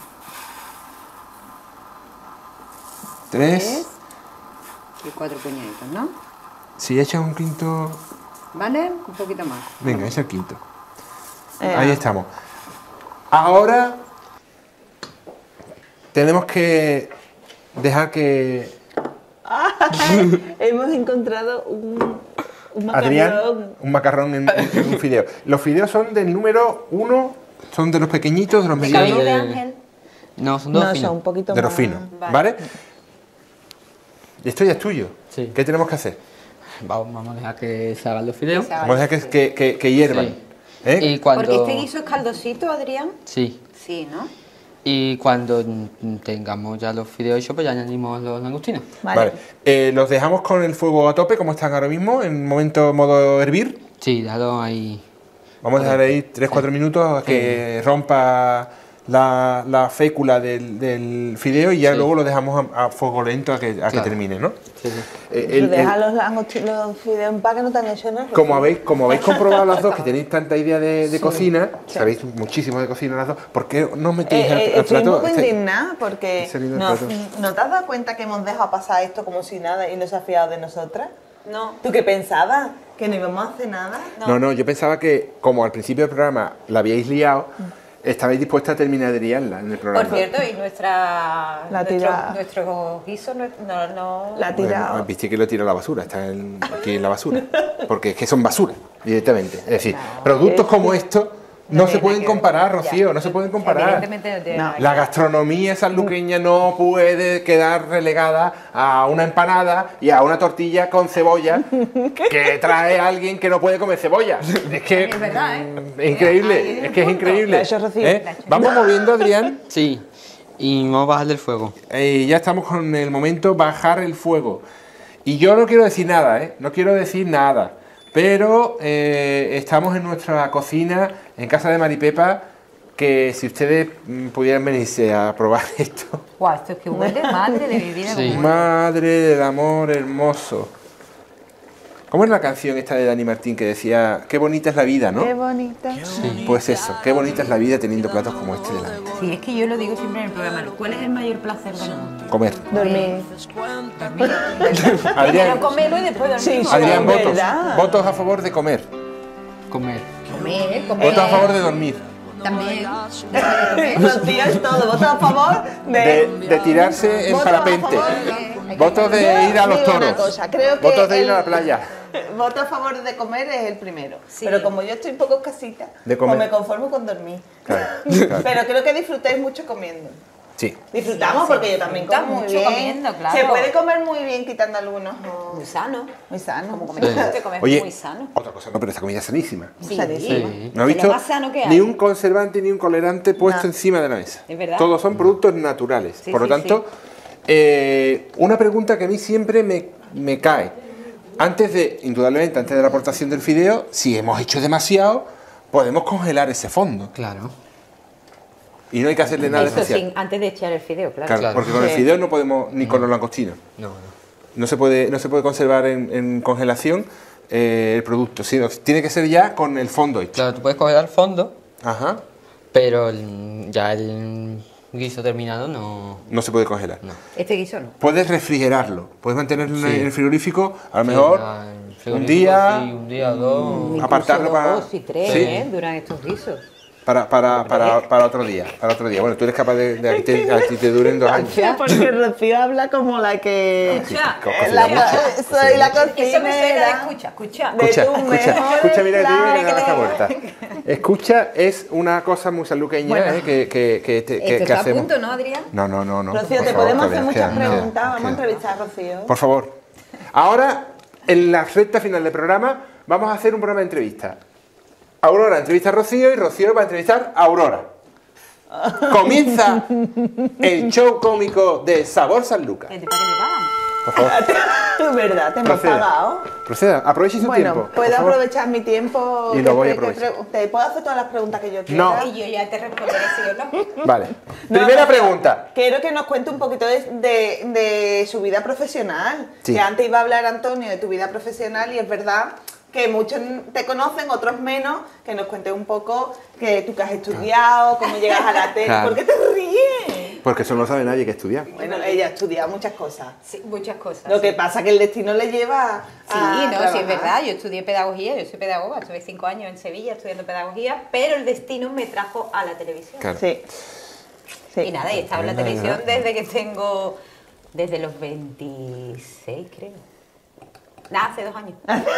Tres. Y cuatro puñaditos, ¿no? Si echas un quinto. ¿Vale? Un poquito más. Venga, echa el quinto. Eh, Ahí estamos. Ahora tenemos que dejar que Hemos encontrado un, un Adrián, macarrón. un macarrón en, en un fideo. Los fideos son del número uno, son de los pequeñitos, de los ¿De medianos, cabello de eh, ángel? No, son dos No, finos. son un poquito de los más. finos, Vale. ¿vale? Y esto ya es tuyo. Sí. ¿Qué tenemos que hacer? Vamos, vamos a dejar que se hagan los fideos. Que se haga. Vamos a dejar que, que, que, que hiervan. Sí. ¿eh? Y cuando... Porque este guiso es caldosito, Adrián. Sí. Sí, ¿no? Y cuando mm, tengamos ya los fideos hechos, pues ya añadimos los langostinos. Vale. Vale. Eh, los dejamos con el fuego a tope, como están ahora mismo, en momento modo hervir. Sí, déjalo ahí. Vamos a dejar ahí tres cuatro minutos a que rompa la, la fécula del, del fideo y ya Sí. luego lo dejamos a, a fuego lento a que, a que Claro. termine, ¿no? Sí, sí. Eh, Tú el- el- deja los, langosti- los fideos en paz que no te han hecho nada. como habéis, como habéis comprobado las dos que tenéis tanta idea de, de Sí. cocina, Sí. sabéis muchísimo de cocina las dos, ¿por qué no os metéis Eh, al, eh, al estoy un plato? poco Este- indignada porque este lindo no, plato. ¿no te has dado cuenta que hemos dejado pasar esto como si nada y no se ha fiado de nosotras? No. ¿Tú qué pensabas? ¿Que no íbamos a hacer nada? No, no, yo pensaba que como al principio del programa la habíais liado, estabais dispuesta a terminar de liarla en el programa. Por cierto, y nuestra, La nuestro, tira- nuestro guiso no, no, no- La ha tirado. Bueno, viste que lo tira a la basura, está en- aquí en la basura. Porque es que son basura, directamente. Es decir, productos como estos no, No se tiene pueden nada que ver. comparar, Ya. Rocío, no se pueden comparar. Evidentemente no tiene No. nada que La ver. gastronomía sanluqueña no puede quedar relegada a una empanada y a una tortilla con cebolla que trae alguien que no puede comer cebolla. Es que Es verdad, ¿eh? mm, es increíble, es que es increíble. La ha hecho Rocío. ¿Eh? La ha hecho. Vamos moviendo, Adrián. Sí. Y vamos a bajarle el fuego. Eh, ya estamos con el momento bajar el fuego. Y yo no quiero decir nada, ¿eh? No quiero decir nada. Pero eh, estamos en nuestra cocina, en casa de Maripepa, que si ustedes mm, pudieran venirse a probar esto. Guau, esto es que huele madre de mi vida. Sí. como- Madre del amor hermoso. ¿Cómo es la canción esta de Dani Martín que decía, qué bonita es la vida, Qué ¿no? bonita. Pues eso, qué bonita es la vida teniendo platos como este delante. Sí, es que yo lo digo siempre en el programa. ¿Cuál es el mayor placer del mundo? Comer. Dormir. Adrián, Primero comemos y después dormimos. Sí, sí. Adrián, Es votos. verdad. Votos a favor de comer. Comer. Comer, comer. Votos a favor de dormir. También. Los tíos todo. ¿Votos a favor de...? De, de tirarse en Votos a parapente. favor de- Votos de Yo ir a los digo una toros. cosa, creo que Votos de ir el- a la playa. Voto a favor de comer es el primero. Sí. Pero como yo estoy un poco escasita, De comer. pues me conformo con dormir. Claro, claro. Pero creo que disfrutáis mucho comiendo. Sí. Disfrutamos Sí, porque se yo también disfruta como muy mucho bien. comiendo, claro. Se puede comer muy bien quitando algunos. Muy sano. Muy sano. Como comemos, que comemos Oye, muy sano. otra cosa, no, pero esta comida es sanísima. Sí, sanísima. Sí. No he Es visto lo más sano que hay. ni un conservante ni un colorante puesto No. encima de la mesa. Es verdad. Todos son productos naturales. Sí, Por lo sí, tanto, eh, una pregunta que a mí siempre me, me cae. Antes de, indudablemente, antes de la aportación del fideo, si hemos hecho demasiado, podemos congelar ese fondo. Claro. Y no hay que hacerle nada Eso especial. sí, antes de echar el fideo, claro. Claro, Claro. porque con el Sí. fideo no podemos, ni con los langostinos. No, no. No se puede, no se puede conservar en, en congelación eh, el producto, sino tiene que ser ya con el fondo hecho. Claro, tú puedes coger al fondo, Ajá. pero el- ya el guiso terminado no. No se puede congelar. No. Este guiso no. Puedes refrigerarlo, puedes mantenerlo en Sí. el frigorífico, a lo Sí, mejor ya el un frigorífico, día sí, un día o dos. apartarlo Incluso para- dos y tres, Sí. ¿eh? Duran estos guisos. para, para, para, para otro día, para otro día. Bueno, tú eres capaz de, de que te, a ti te duren dos años. Porque Rocío habla como la que... Escucha, Co- Eh, cocina la- mucho, soy la cocina Eso me suena, cocinera. escucha, escucha. de Escucha, tu escucha, mejor escucha, mira, plan. mira, Mira mira que esta le- vuelta. Escucha es una cosa muy saluqueña Bueno. eh, que, que, que, te- que- Esto que está a hacemos. punto, ¿no, Adrián? No, no, no, no. Rocío, por te favor, podemos hacer todavía muchas queda, preguntas. queda, Vamos a queda. entrevistar a Rocío. Por favor. Ahora, en la recta final del programa, vamos a hacer un programa de entrevistas. Aurora entrevista a Rocío y Rocío va a entrevistar a Aurora. Comienza el show cómico de Sabor San Lucas. ¿Para qué te pagan? Por favor, Es verdad, te hemos proceda. pagado. Proceda, aproveche su Bueno, tiempo. por puedo favor. aprovechar mi tiempo. Y que lo voy a te- que aprovechar. pre- Te puedo hacer todas las preguntas que yo quiera. No. Y yo ya te responderé sí o no. Vale. No, Primera no, pregunta. Quiero que nos cuente un poquito de, de- de su vida profesional. Sí. Que antes iba a hablar Antonio de tu vida profesional y es verdad que muchos te conocen, otros menos. Que nos cuentes un poco que tú que has estudiado, cómo llegas a la tele. Claro. ¿Por qué te ríes? Porque eso no lo sabe nadie que estudia. Bueno, ella ha estudiado muchas cosas. Sí, muchas cosas. Lo que pasa es que el destino le lleva Sí, a no, sí, trabajar. es verdad. Yo estudié pedagogía, yo soy pedagoga, estuve cinco años en Sevilla estudiando pedagogía, pero el destino me trajo a la televisión. Claro. Sí. Sí. Y nada, he estado en la Venga, televisión venga. desde que tengo, desde los veintiséis, creo. Nada, hace dos años.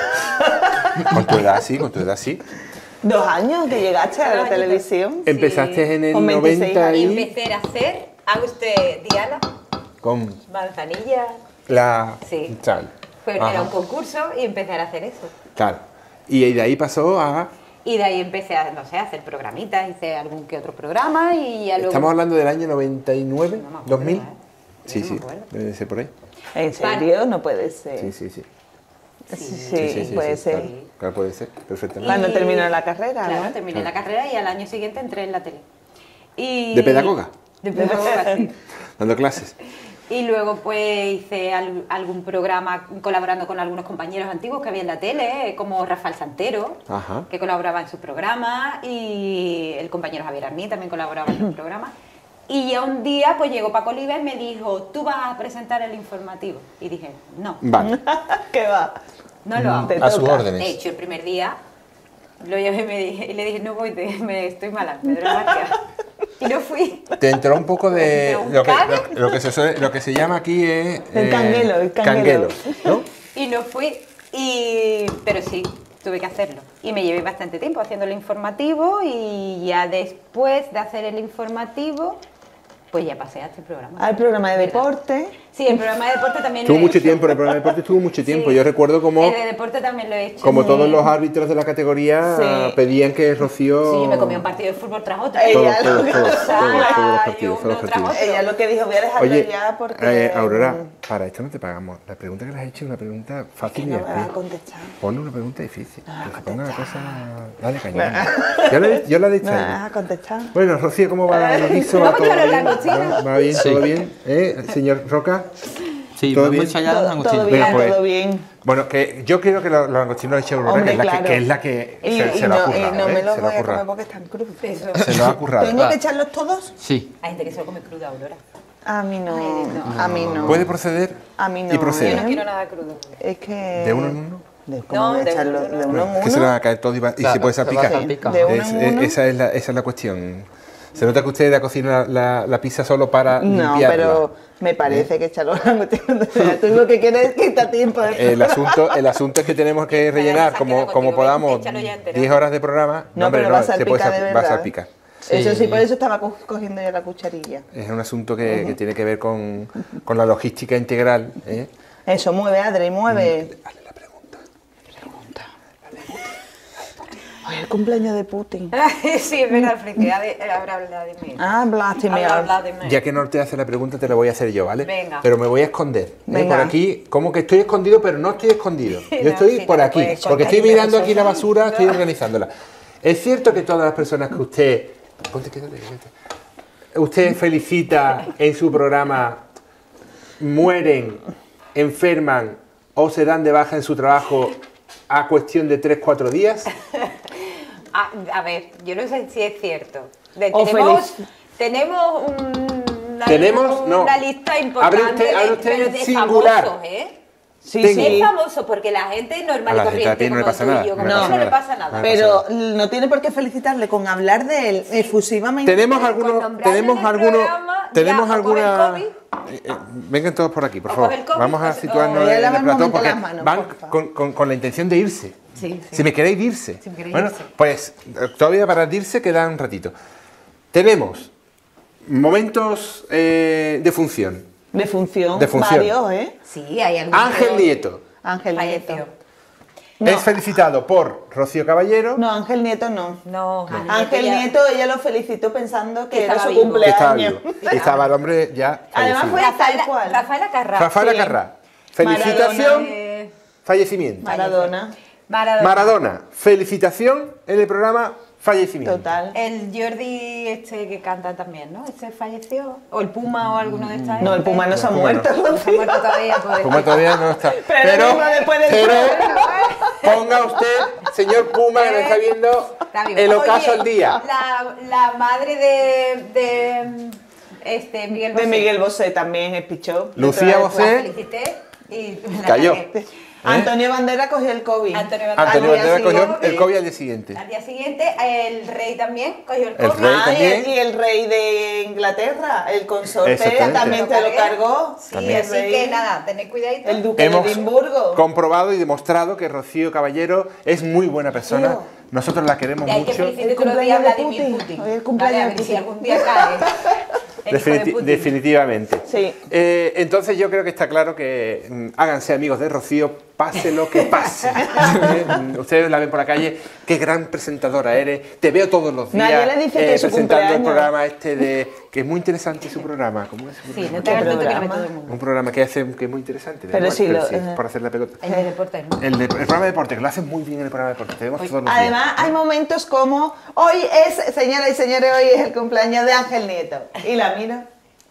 Con tu edad sí, con tu edad sí. Dos años que llegaste a Dos la añitos. televisión. Empezaste en el Con veintiséis noventa Y y empecé a hacer, haga usted Diana, con manzanilla. la Sí. tal. Fue, Ajá. era un concurso y empecé a hacer eso. Claro. Y de ahí pasó a. Y de ahí empecé a, no sé, a hacer programitas, hice algún que otro programa y ya luego... Estamos hablando del año noventa y nueve, No me acuerdo, dos mil. ¿eh? Sí, No me sí, acuerdo. debe ser por ahí. ¿En serio? No puede ser. Sí, sí, sí. Sí, puede sí, ser. Claro, claro, puede ser, perfectamente. Cuando Y- terminó la carrera, Claro, ¿no? terminé la carrera y al año siguiente entré en la tele. Y... ¿De pedagoga? De pedagoga, sí. Dando clases. Y luego pues hice al- algún programa colaborando con algunos compañeros antiguos que había en la tele, como Rafael Santero, Ajá. que colaboraba en su programa, y el compañero Javier Arní también colaboraba en su programa. Y ya un día pues llegó Paco Oliva y me dijo, tú vas a presentar el informativo. Y dije, no, Vale. ¿Qué va? no lo hago. Te A sus toca. órdenes. De hecho, el primer día lo llamé y, me dije, y le dije, no voy, te- me estoy mala, Pedro García. Y no fui. Te entró un poco de. ¿Un Lo que, cague? lo, lo que se suele- lo que se llama aquí es. El canguelo, el canguelo. ¿no? Y no fui. Y, pero sí, tuve que hacerlo. Y me llevé bastante tiempo haciendo el informativo y ya después de hacer el informativo, pues ya pasé a este programa. Al programa de deporte. Sí, el programa de deporte también Estuvo lo he mucho hecho. tiempo, en el programa de deporte estuvo mucho tiempo. Sí. Yo recuerdo como, El de deporte también lo he hecho. como Sí. todos los árbitros de la categoría Sí. pedían que Rocío. Sí, yo me comí un partido de fútbol tras otro. Ella Todos, lo todos, que- todos, todos, todos los Ah, partidos, yo todos los uno tras partidos. otro. Ella lo que dijo, voy a dejarlo Oye, ya porque... eh, Aurora, para esto no te pagamos. La pregunta que le has hecho es una pregunta fácil y no me va a divertida. contestar. Ponle una pregunta difícil. que se ponga la cosa. Dale cañón. Yo le, yo la he dicho No a me ella. vas a contestar. Bueno, Rocío, ¿cómo va el guiso? ¿Va ¿Cómo todo te va los bien? langostinos? ¿Va, va bien? Sí. ¿Todo bien? ¿Eh? Señor Roca. Sí, ¿Todo vamos bien? a ensayar los Todo, langostinos. todo bien, Venga, pues. todo bien. Bueno, que yo quiero que los los langostinos los eche Aurora, Hombre, que, es la claro. que, que es la que Y, se, y se lo ha no, y currado. no me ¿eh? los Se lo voy ha a comer currado. porque están crudos. Eso. Se lo ha currado. ¿Tengo que echarlos todos? Sí. Hay gente que se lo come crudo, Aurora. A mí no, no. a mí no. ¿Puede proceder? A mí no, Y Yo proceda. no quiero nada crudo. Es que... ¿De uno en uno? De, ¿Cómo No, voy a de echarlo? uno en De uno. uno en uno. Es que se le van a caer todos y, va- y Claro, se puede se va a salpicar. salpicar. De uno Es- en es- uno. esa, es la, esa es la cuestión. Se nota que usted ha cocinado la, la, la pizza solo para No, limpiarla. pero me parece que echarlo tú lo que quieres es quitar tiempo de... El asunto, el asunto es que tenemos que rellenar esa como, queda como contigo, podamos échalo ya entero. diez horas de programa. No, hombre, pero va a se salpicar puede de sal- va a verdad. salpicar. Sí. Eso sí, por eso estaba co- cogiendo ya la cucharilla. Es un asunto que, que tiene que ver con, con la logística integral. ¿eh? Eso, mueve, Adri, mueve. Hazle la pregunta. Pregunta. Hoy es el cumpleaños de Putin. Sí, es verdad, Friki, habrá Vladimir. Ah, Vladimir. Habrá Vladimir. Ya que no te hace la pregunta, te la voy a hacer yo, ¿vale? Venga. Pero me voy a esconder. ¿eh? Venga. Por aquí, como que estoy escondido, pero no estoy escondido. Yo No, estoy sí, por te aquí, puedes porque estoy esconder, mirando pero aquí la eso- basura, estoy no. organizándola. ¿Es cierto que todas las personas que usted... Ponte, quédate, quédate. Usted felicita en su programa mueren, enferman o se dan de baja en su trabajo a cuestión de tres cuatro días? Ah, a ver, yo no sé si es cierto. De- O tenemos feliz. tenemos un- una, Tenemos, una no. lista importante Abre usted- de, abre usted pero en de singular. famosos, ¿eh? Sí, Tengo. Es sí. famoso porque la gente normal A y la gente a pie corriente no le como pasa tú nada, y yo, no como le tú, pasa no le nada. pasa nada. No. Pero no tiene por qué felicitarle con hablar de él efusivamente. Tenemos Con algunos, nombrarle tenemos en el algunos, programa, tenemos ya, o coge el alguna. COVID. Eh, eh, vengan todos por aquí, por O favor. coge el COVID, Vamos a o- situarnos o- Voy a en lavar el un plató momento porque las manos, van por favor. con, con- con la intención de irse. Sí, sí. Si me queréis irse. Si me queréis bueno, irse. pues eh, todavía para irse queda un ratito. Tenemos momentos eh, de función. De función. De función. Varios, ¿eh? Sí, hay algún Ángel que Nieto Ángel falleció. Nieto. No. es felicitado por Rocío Caballero. No, Ángel Nieto no. No, Ángel ya- Nieto, ella lo felicitó pensando que Que era estaba su vivo. Que estaba cumpleaños. vivo. Estaba el hombre ya Además fallecido. fue tal Rafaela, cual. Rafaela Carrá. Rafaela sí. Carrá. Felicitación, Eh, fallecimiento. Maradona. Maradona. Maradona, felicitación en el programa fallecimiento. Total. El Jordi este que canta también, ¿no? Este falleció. O el Puma o alguno de estas. No, el Puma no se ha Puma muerto. no. No se ha muerto todavía, pobre. Puma todavía no está. Pero Pero, venga después del pero programa. ponga usted, señor Puma, que nos está viendo Está vivo. el ocaso Oye, al día. La, la madre de, de este Miguel De Bosé. Miguel Bosé también es pichó. Lucía Detrás de- Bosé. La felicité y la Cayó. cagué. Antonio Bandera cogió el COVID. Antonio Bandera. Antonio Al día Banderas cogió siguiente. el COVID al día siguiente. Al día siguiente, el rey también cogió el El COVID. rey Ah, y también. el, y el rey de Inglaterra, el consorte, Exactamente. también te lo cargó. Sí, También. el así rey, que nada, tened cuidadito. el duque Hemos de Edimburgo. comprobado y demostrado que Rocío Caballero es muy buena persona. Tío. Nosotros la queremos Y hay que mucho. felicitar El todos los días a cumpleaños de Vladimir Putin. Putin. Hoy el cumpleaños Vale, a de ver si Putin. algún día cae. El hijo de Definiti- Putin. definitivamente. Sí. Eh, entonces yo creo que está claro que mm, háganse amigos de Rocío, pase lo que pase. Eh, mm, Ustedes la ven por la calle, qué gran presentadora eres. Te veo todos los días Nadie le dice que es su presentando el cumpleaños. programa este de que es muy interesante su programa. ¿Cómo es su Sí, programa? no te hagas tonto que lo ve programa? todo el mundo. Un programa que hace que es muy interesante. da Pero igual, sí, lo- sí, eh. por hacer la pelota. El de deportes, ¿no? El, de- el programa de deporte, que lo hacen muy bien en el programa de deporte. Te vemos todos los días. Además, hay momentos como hoy es, señoras y señores, hoy es el cumpleaños de Ángel Nieto. Y la miro.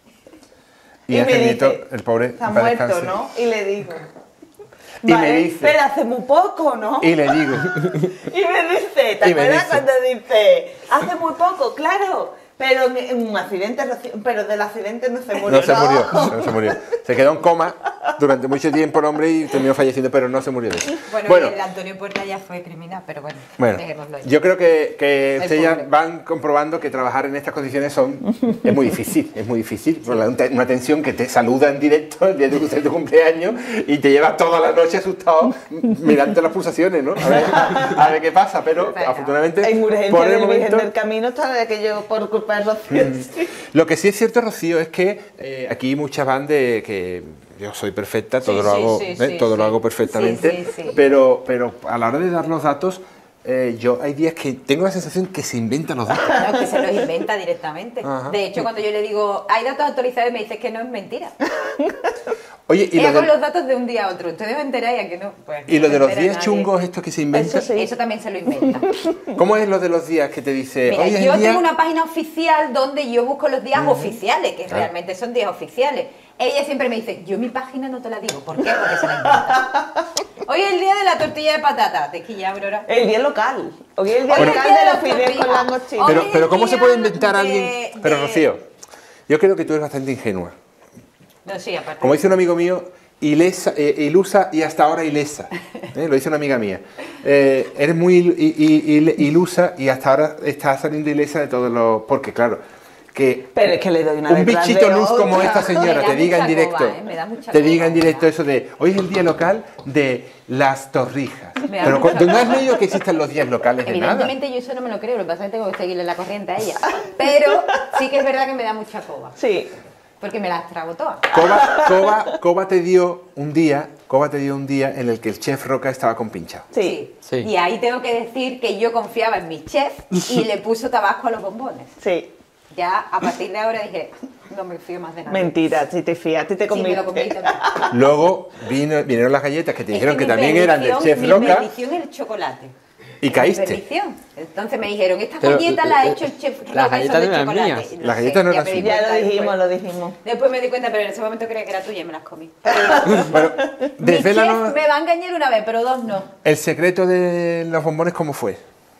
Y me Ángel dice, Nieto, el pobre, está en paz muerto, descanse. ¿no? Y le digo. Y me vale, dice- pero hace muy poco, ¿no? Y le digo, Y me dice, ¿te Y me acuerdas dice. cuando dice, hace muy poco, claro, pero en un accidente, reci- pero del accidente no se murió, no se murió, no se murió. Se quedó en coma durante mucho tiempo el hombre y terminó falleciendo, pero no se murió de eso. Bueno, Bueno, el Antonio Puerta ya fue criminal, pero bueno, bueno, dejémoslo ahí. yo creo que, que El ustedes ya pobre. van comprobando que trabajar en estas condiciones son es muy difícil, es muy difícil. Por la- Una tensión que te saluda en directo el día de tu, de tu cumpleaños y te lleva toda la noche asustado mirando las pulsaciones, ¿no? A ver, a ver qué pasa, pero Venga. afortunadamente En urgencia por el del Virgen momento... del Camino está de que yo por culpa de Rocío. sí. Lo que sí es cierto, Rocío, es que eh, aquí muchas van de que yo soy perfecta, todo Sí, lo sí, hago, sí, ¿eh? sí, todo lo sí. hago perfectamente, Sí, sí, sí. pero pero a la hora de dar los datos, eh, yo hay días que tengo la sensación que se inventan los datos. Claro, que se los inventa directamente. Ajá. De hecho, cuando yo le digo, hay datos actualizados, me dice que no es mentira. Oye, y Ella lo, con los de, datos de un día a otro. Ustedes me enteráis a que no. Pues, y no lo se de los entera días nadie. chungos estos que se inventan, Eso sí. Eso también se lo inventa. ¿cómo es lo de los días que te dice? Mira, Hoy es yo el día... tengo una página oficial donde yo busco los días oficiales, que realmente son días oficiales. Ella siempre me dice, yo mi página no te la digo. ¿Por qué? Porque se la inventa. Hoy es el día de la tortilla de patata. Te quilla, Aurora. El día local. Hoy es el día Hoy es el local día de de los las fideos con tortillas. langostinos. Pero, Hoy es pero el ¿cómo se día puede inventar de- alguien? Pero de- Rocío, yo creo que tú eres bastante ingenua. No, sí, aparte. Como dice un amigo mío, ilesa, eh, ilusa y hasta ahora ilesa. ¿eh? Lo dice una amiga mía. Eh, eres muy il- i- i- il- ilusa y hasta ahora estás saliendo ilesa de todos los... Porque claro, que Pero es que le doy una un detrás bichito de luz como otra. esta señora Me da te diga en mucha directo, coba, ¿eh? Me da mucha te diga en coba, directo ¿verdad? eso de hoy es el día local de las torrijas. Me da Pero mucha ¿tú no has coba. leído que existen los días locales de nada? Evidentemente yo eso no me lo creo, lo que pasa es que tengo que seguirle la corriente a ella. Pero sí que es verdad que me da mucha coba, Sí. porque me las trago todas. Coba, Coba, Coba te dio un día, Coba te dio un día en el que el chef Roca estaba compinchado. Sí. Sí. Y ahí tengo que decir que yo confiaba en mi chef y le puso tabasco a los bombones. Sí. Ya a partir de ahora dije, no me fío más de nada. Mentira, si te fías, ti te Sí, me lo comí comiste. también. Luego vino, vinieron las galletas que te dijeron Es que, mi también eran del perdición- chef mi Roca perdición es el chocolate. y Mi caíste. perdición. Entonces me dijeron, esta Pero, galleta la ha eh, hecho el chef Roca. las y son galletas de no eran chocolate. mías. No Las sé, galletas no eran me di suyas. Ya cuenta lo dijimos, después. lo dijimos. Después me di cuenta, pero en ese momento creía que era tuya y me las comí. Bueno, Mi desvélanos chef me va a engañar una vez, pero dos no. el secreto de los bombones, ¿cómo fue?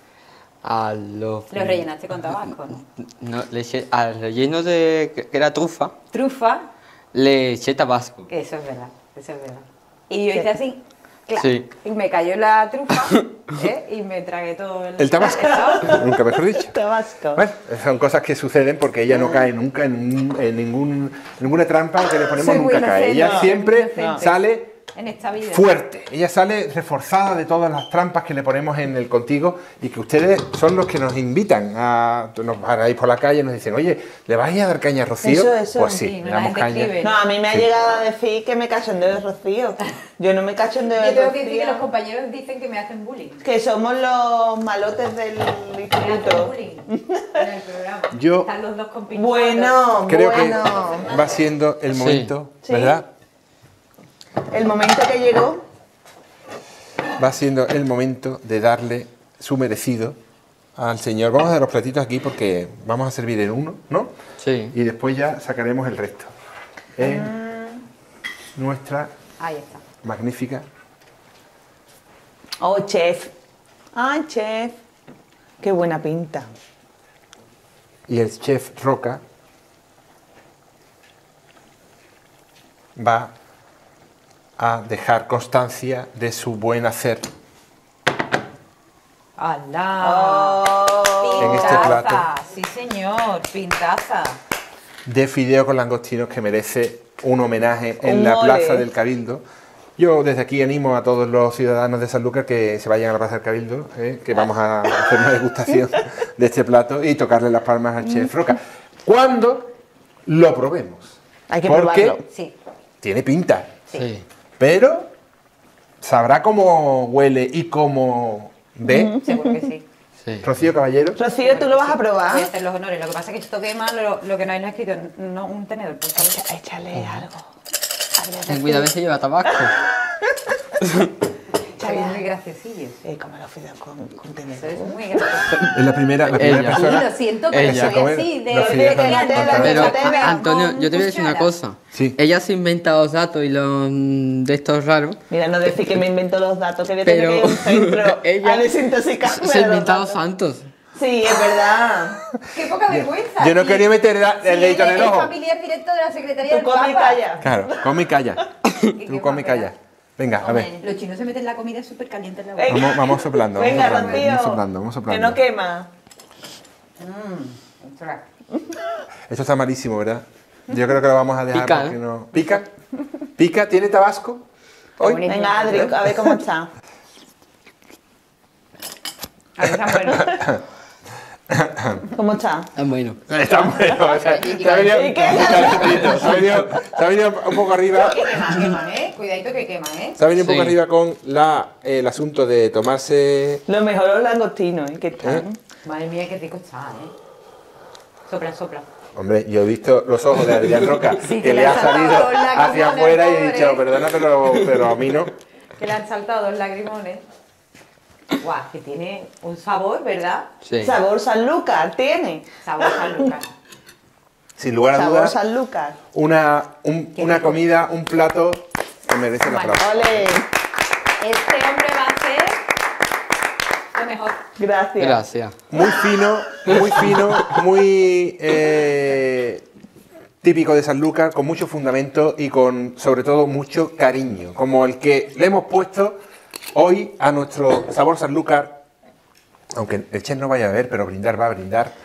A los... Los rellenaste con tabasco, ¿no? No, le eché, al relleno de que que era trufa, Trufa, le eché tabasco. que eso es verdad, eso es verdad. Y yo hice así, claro, Sí. y me cayó la trufa, ¿eh? Y me tragué todo el... El tabasco, nunca mejor dicho. Tabasco. Bueno, son cosas que suceden porque ella no cae nunca en, un- en ningún, en ninguna trampa que le ponemos, Soy muy nunca cae. inocente, Ella no, siempre muy inocente. sale En esta vida. fuerte. Ella sale reforzada de todas las trampas que le ponemos en el contigo y que ustedes son los que nos invitan a... Nos paráis por la calle y nos dicen, oye, ¿le vais a dar caña a Rocío? Eso, eso, Pues sí, sí, le la damos gente caña. escribe. No, a mí me ha Sí. llegado a decir que me cachondeo de Rocío. Yo no me cachondeo de Yo tengo Rocío. que decir que los compañeros dicen que me hacen bullying. Que somos los malotes del Me hacen instituto. bullying en el programa. Yo- Están los dos compinchados. Bueno, Creo bueno. que va siendo el Sí. momento, Sí. ¿verdad? El momento que llegó. Va siendo el momento de darle su merecido al señor. Vamos a dar los platitos aquí porque vamos a servir en uno, ¿no? Sí. Y después ya sacaremos el resto. En nuestra Ahí está. magnífica. Oh, chef. Ay, chef. Qué buena pinta. Y el chef Roca va a dejar constancia de su buen hacer ¡Hala! Oh. En este plato. Sí, señor, pintaza. de fideo con langostinos que merece un homenaje en Un la mole. Plaza del Cabildo. Yo desde aquí animo a todos los ciudadanos de Sanlúcar que se vayan a la Plaza del Cabildo, ¿eh? Que vamos a hacer una degustación de este plato y tocarle las palmas al chef Roca. ¿Cuándo lo probemos? Hay que Porque probarlo. Sí. tiene pinta, Sí. pero sabrá cómo huele y cómo ve. Seguro que sí. Sí. Rocío Caballero. Rocío, ¿tú lo vas a Voy a probar? hacer los honores. Lo que pasa es que esto quema lo, lo que no hay escrito. No, un tenedor, por favor. Échale algo. Ten cuidado a ver si lleva tabasco. Sois muy graciosillos. Eh, como los fideos con, con tenedor. Sois muy graciosos. Es la primera, la primera Ella. Sí, persona. lo siento, pero Ella. soy así. De, Los de, fideos con- de- con de- tenedor. Pero, Fíjate, a- con Antonio, yo te voy a decir una cuchara. cosa. Sí. Ella se inventa los datos y los mm, de estos raros. Mira, no decir que me invento los datos, que voy a Pero tener que ir a un centro ella a desintoxicarme se de los inventa los datos. santos. Sí, es verdad. Qué poca vergüenza. Yo no Sí. quería meter la- el Sí, dedito en eres el ojo. familiar directo de la Secretaría Tú del come y Papa. calla. Claro, come y calla. qué Tú come y más, calla. Venga, a ver. Hombre, los chinos se meten la comida súper caliente en la boca. Venga. Vamos, vamos soplando, vamos Venga, soplando, Rocío. vamos soplando, vamos soplando. Que no quema. Ostras. Esto está malísimo, ¿verdad? Yo creo que lo vamos a dejar Pica, porque ¿eh? no... ¿Pica? ¿Pica? ¿Tiene tabasco? Hoy. Buenísimo. Venga, Adri, a ver cómo está. A ver, Samuel. ¿Cómo está? Ah, bueno. Está bueno. o sea, se ha venido, ¿Y qué? calentito, se ha venido- se ha venido un poco arriba. Que quema, quema, ¿eh? Cuidadito que quema, ¿eh? Se ha venido un poco Sí. arriba con la, el asunto de tomarse... Lo mejor los langostinos, ¿eh? Que están. ¿Eh? Madre mía, qué rico está, ¿eh? Sopla, sopla. Hombre, yo he visto los ojos de Adrián Roca Sí, que que le le ha han saltado salido los lagrimones, hacia afuera y he pobre. dicho, perdona, pero, pero a mí no. Que le han saltado dos lagrimones. Guau, que tiene un sabor, ¿verdad? Sí. Sabor Sanlúcar tiene. Sabor San Lucas. Sin lugar a Sabor dudas, Sanlúcar. una, un- Qué una rico. comida, un plato que merece el Vale. aplauso. Ole. Este hombre va a ser lo mejor. Gracias. Gracias. Muy fino, muy fino, muy eh, típico de Sanlúcar, con mucho fundamento y con, sobre todo, mucho cariño, como el que le hemos puesto hoy a nuestro sabor Sanlúcar, aunque el chef no vaya a ver, pero brindar va a brindar,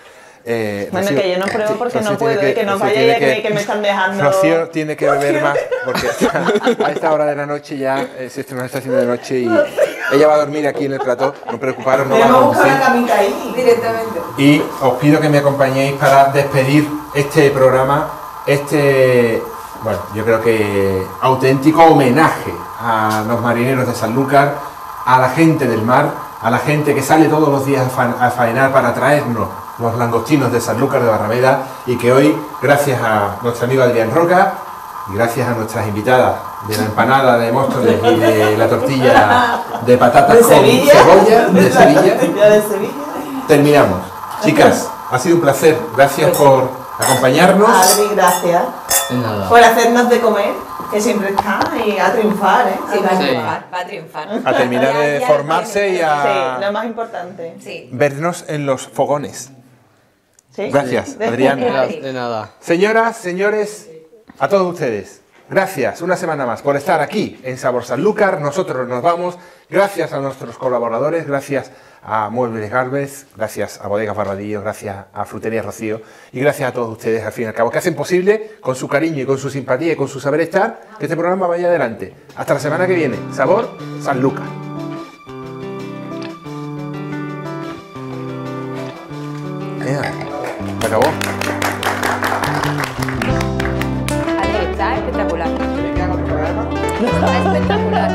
Eh, bueno, Rocío, que yo no pruebo porque Rocío no puedo, que, y que no Rocío vaya a tiene creer que me están dejando... Rocío tiene que beber más, porque a esta hora de la noche ya eh, se nos está haciendo de noche y ella va a dormir aquí en el plató, no preocuparos, no va a conducir. ahí directamente. Y os pido que me acompañéis para despedir este programa, este, bueno, yo creo que auténtico homenaje a los marineros de Sanlúcar, a la gente del mar, a la gente que sale todos los días a, fa a faenar para traernos los langostinos de Sanlúcar de Barrameda, y que hoy, gracias a nuestro amigo Adrián Roca y gracias a nuestras invitadas de la empanada de Móstoles y de la tortilla de patatas ¿De con Sevilla? cebolla de ¿De la Sevilla, tortilla de Sevilla? terminamos. Chicas, ha sido un placer, gracias por acompañarnos. Adri, gracias De nada. por hacernos de comer, que siempre está y a triunfar, ¿eh? Sí, va a Sí. triunfar, va a triunfar. A terminar Ya- de ya lo formarse tiene, y a- Sí, lo más importante. Sí. vernos en los fogones. ¿Sí? Gracias, Adrián. De, de nada. Señoras, señores, a todos ustedes, gracias una semana más por estar aquí en Sabor Sanlúcar. Nosotros nos vamos. Gracias a nuestros colaboradores, gracias a Muebles Gálvez, gracias a Bodegas Barbadillo, gracias a Frutería Rocío y gracias a todos ustedes, al fin y al cabo, que hacen posible, con su cariño y con su simpatía y con su saber estar, que este programa vaya adelante. Hasta la semana que viene. Sabor Sanlúcar. Ea, se acabó. Ale, está espectacular. Está espectacular.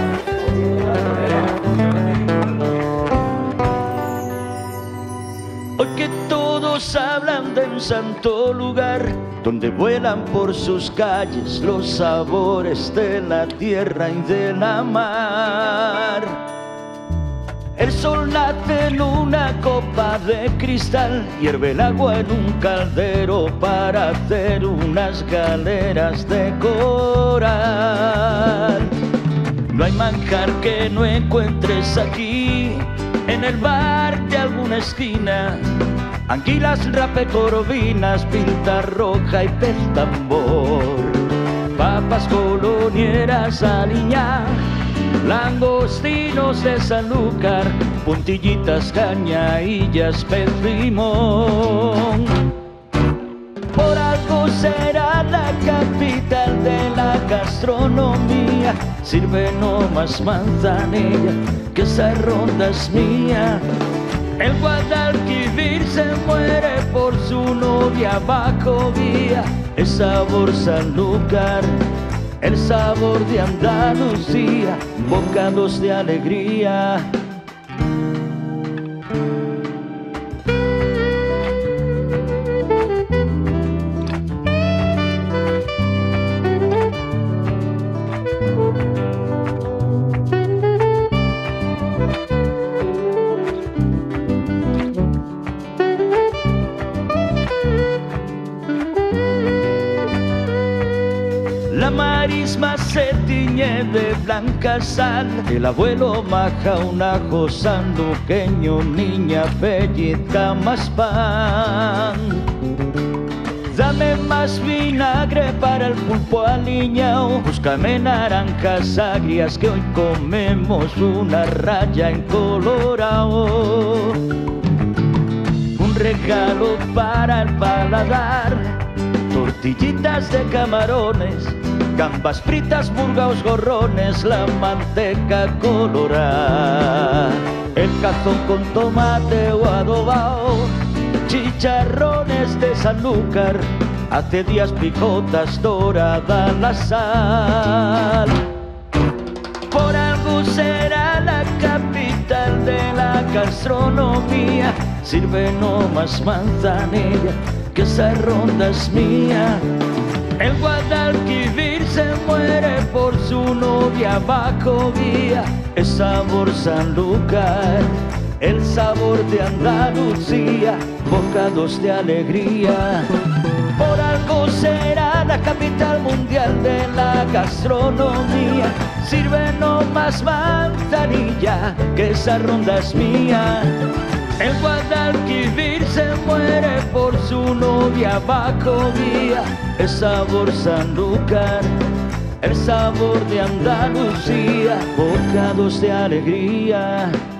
Hoy que todos hablan del santo lugar, donde vuelan por sus calles los sabores de la tierra y de la mar. El sol nace en una copa de cristal, hierve el agua en un caldero para hacer unas galeras de coral. No hay manjar que no encuentres aquí, en el bar de alguna esquina. Anguilas, rape, corvinas, pinta roja y pez tambor. Papas colonieras, aliñá, langostinos de Sanlúcar, puntillitas, cañaillas, pez limón. Por algo será la capital de la gastronomía. Sirve no más manzanilla, que esa ronda es mía. El Guadalquivir se muere por su novia bajo vía. El sabor Sanlúcar, el sabor de Andalucía, bocados de alegría. La marisma se tiñe de blanca sal, el abuelo maja un ajo sanluqueño, niña bellita más pan. Dame más vinagre para el pulpo aliñao, búscame naranjas agrias que hoy comemos una raya en colorao. Un regalo para el paladar, tortillitas de camarones, gambas fritas, burgaos, gorrones, la manteca colorada, el cazón con tomate o adobao, chicharrones de Sanlúcar, hace días picotas, dorada la sal. Por algo será la capital de la gastronomía. Sirve no más manzanilla, que esa ronda es mía. El Guadalquivir se muere por su novia bajo vía. El sabor Sanlúcar, el sabor de Andalucía, bocados de alegría. Por algo será la capital mundial de la gastronomía. Sirve no más manzanilla, que esa ronda es mía. El Guadalquivir se muere por su novia bajo vía. El sabor Sanlúcar, el sabor de Andalucía, bocados de alegría.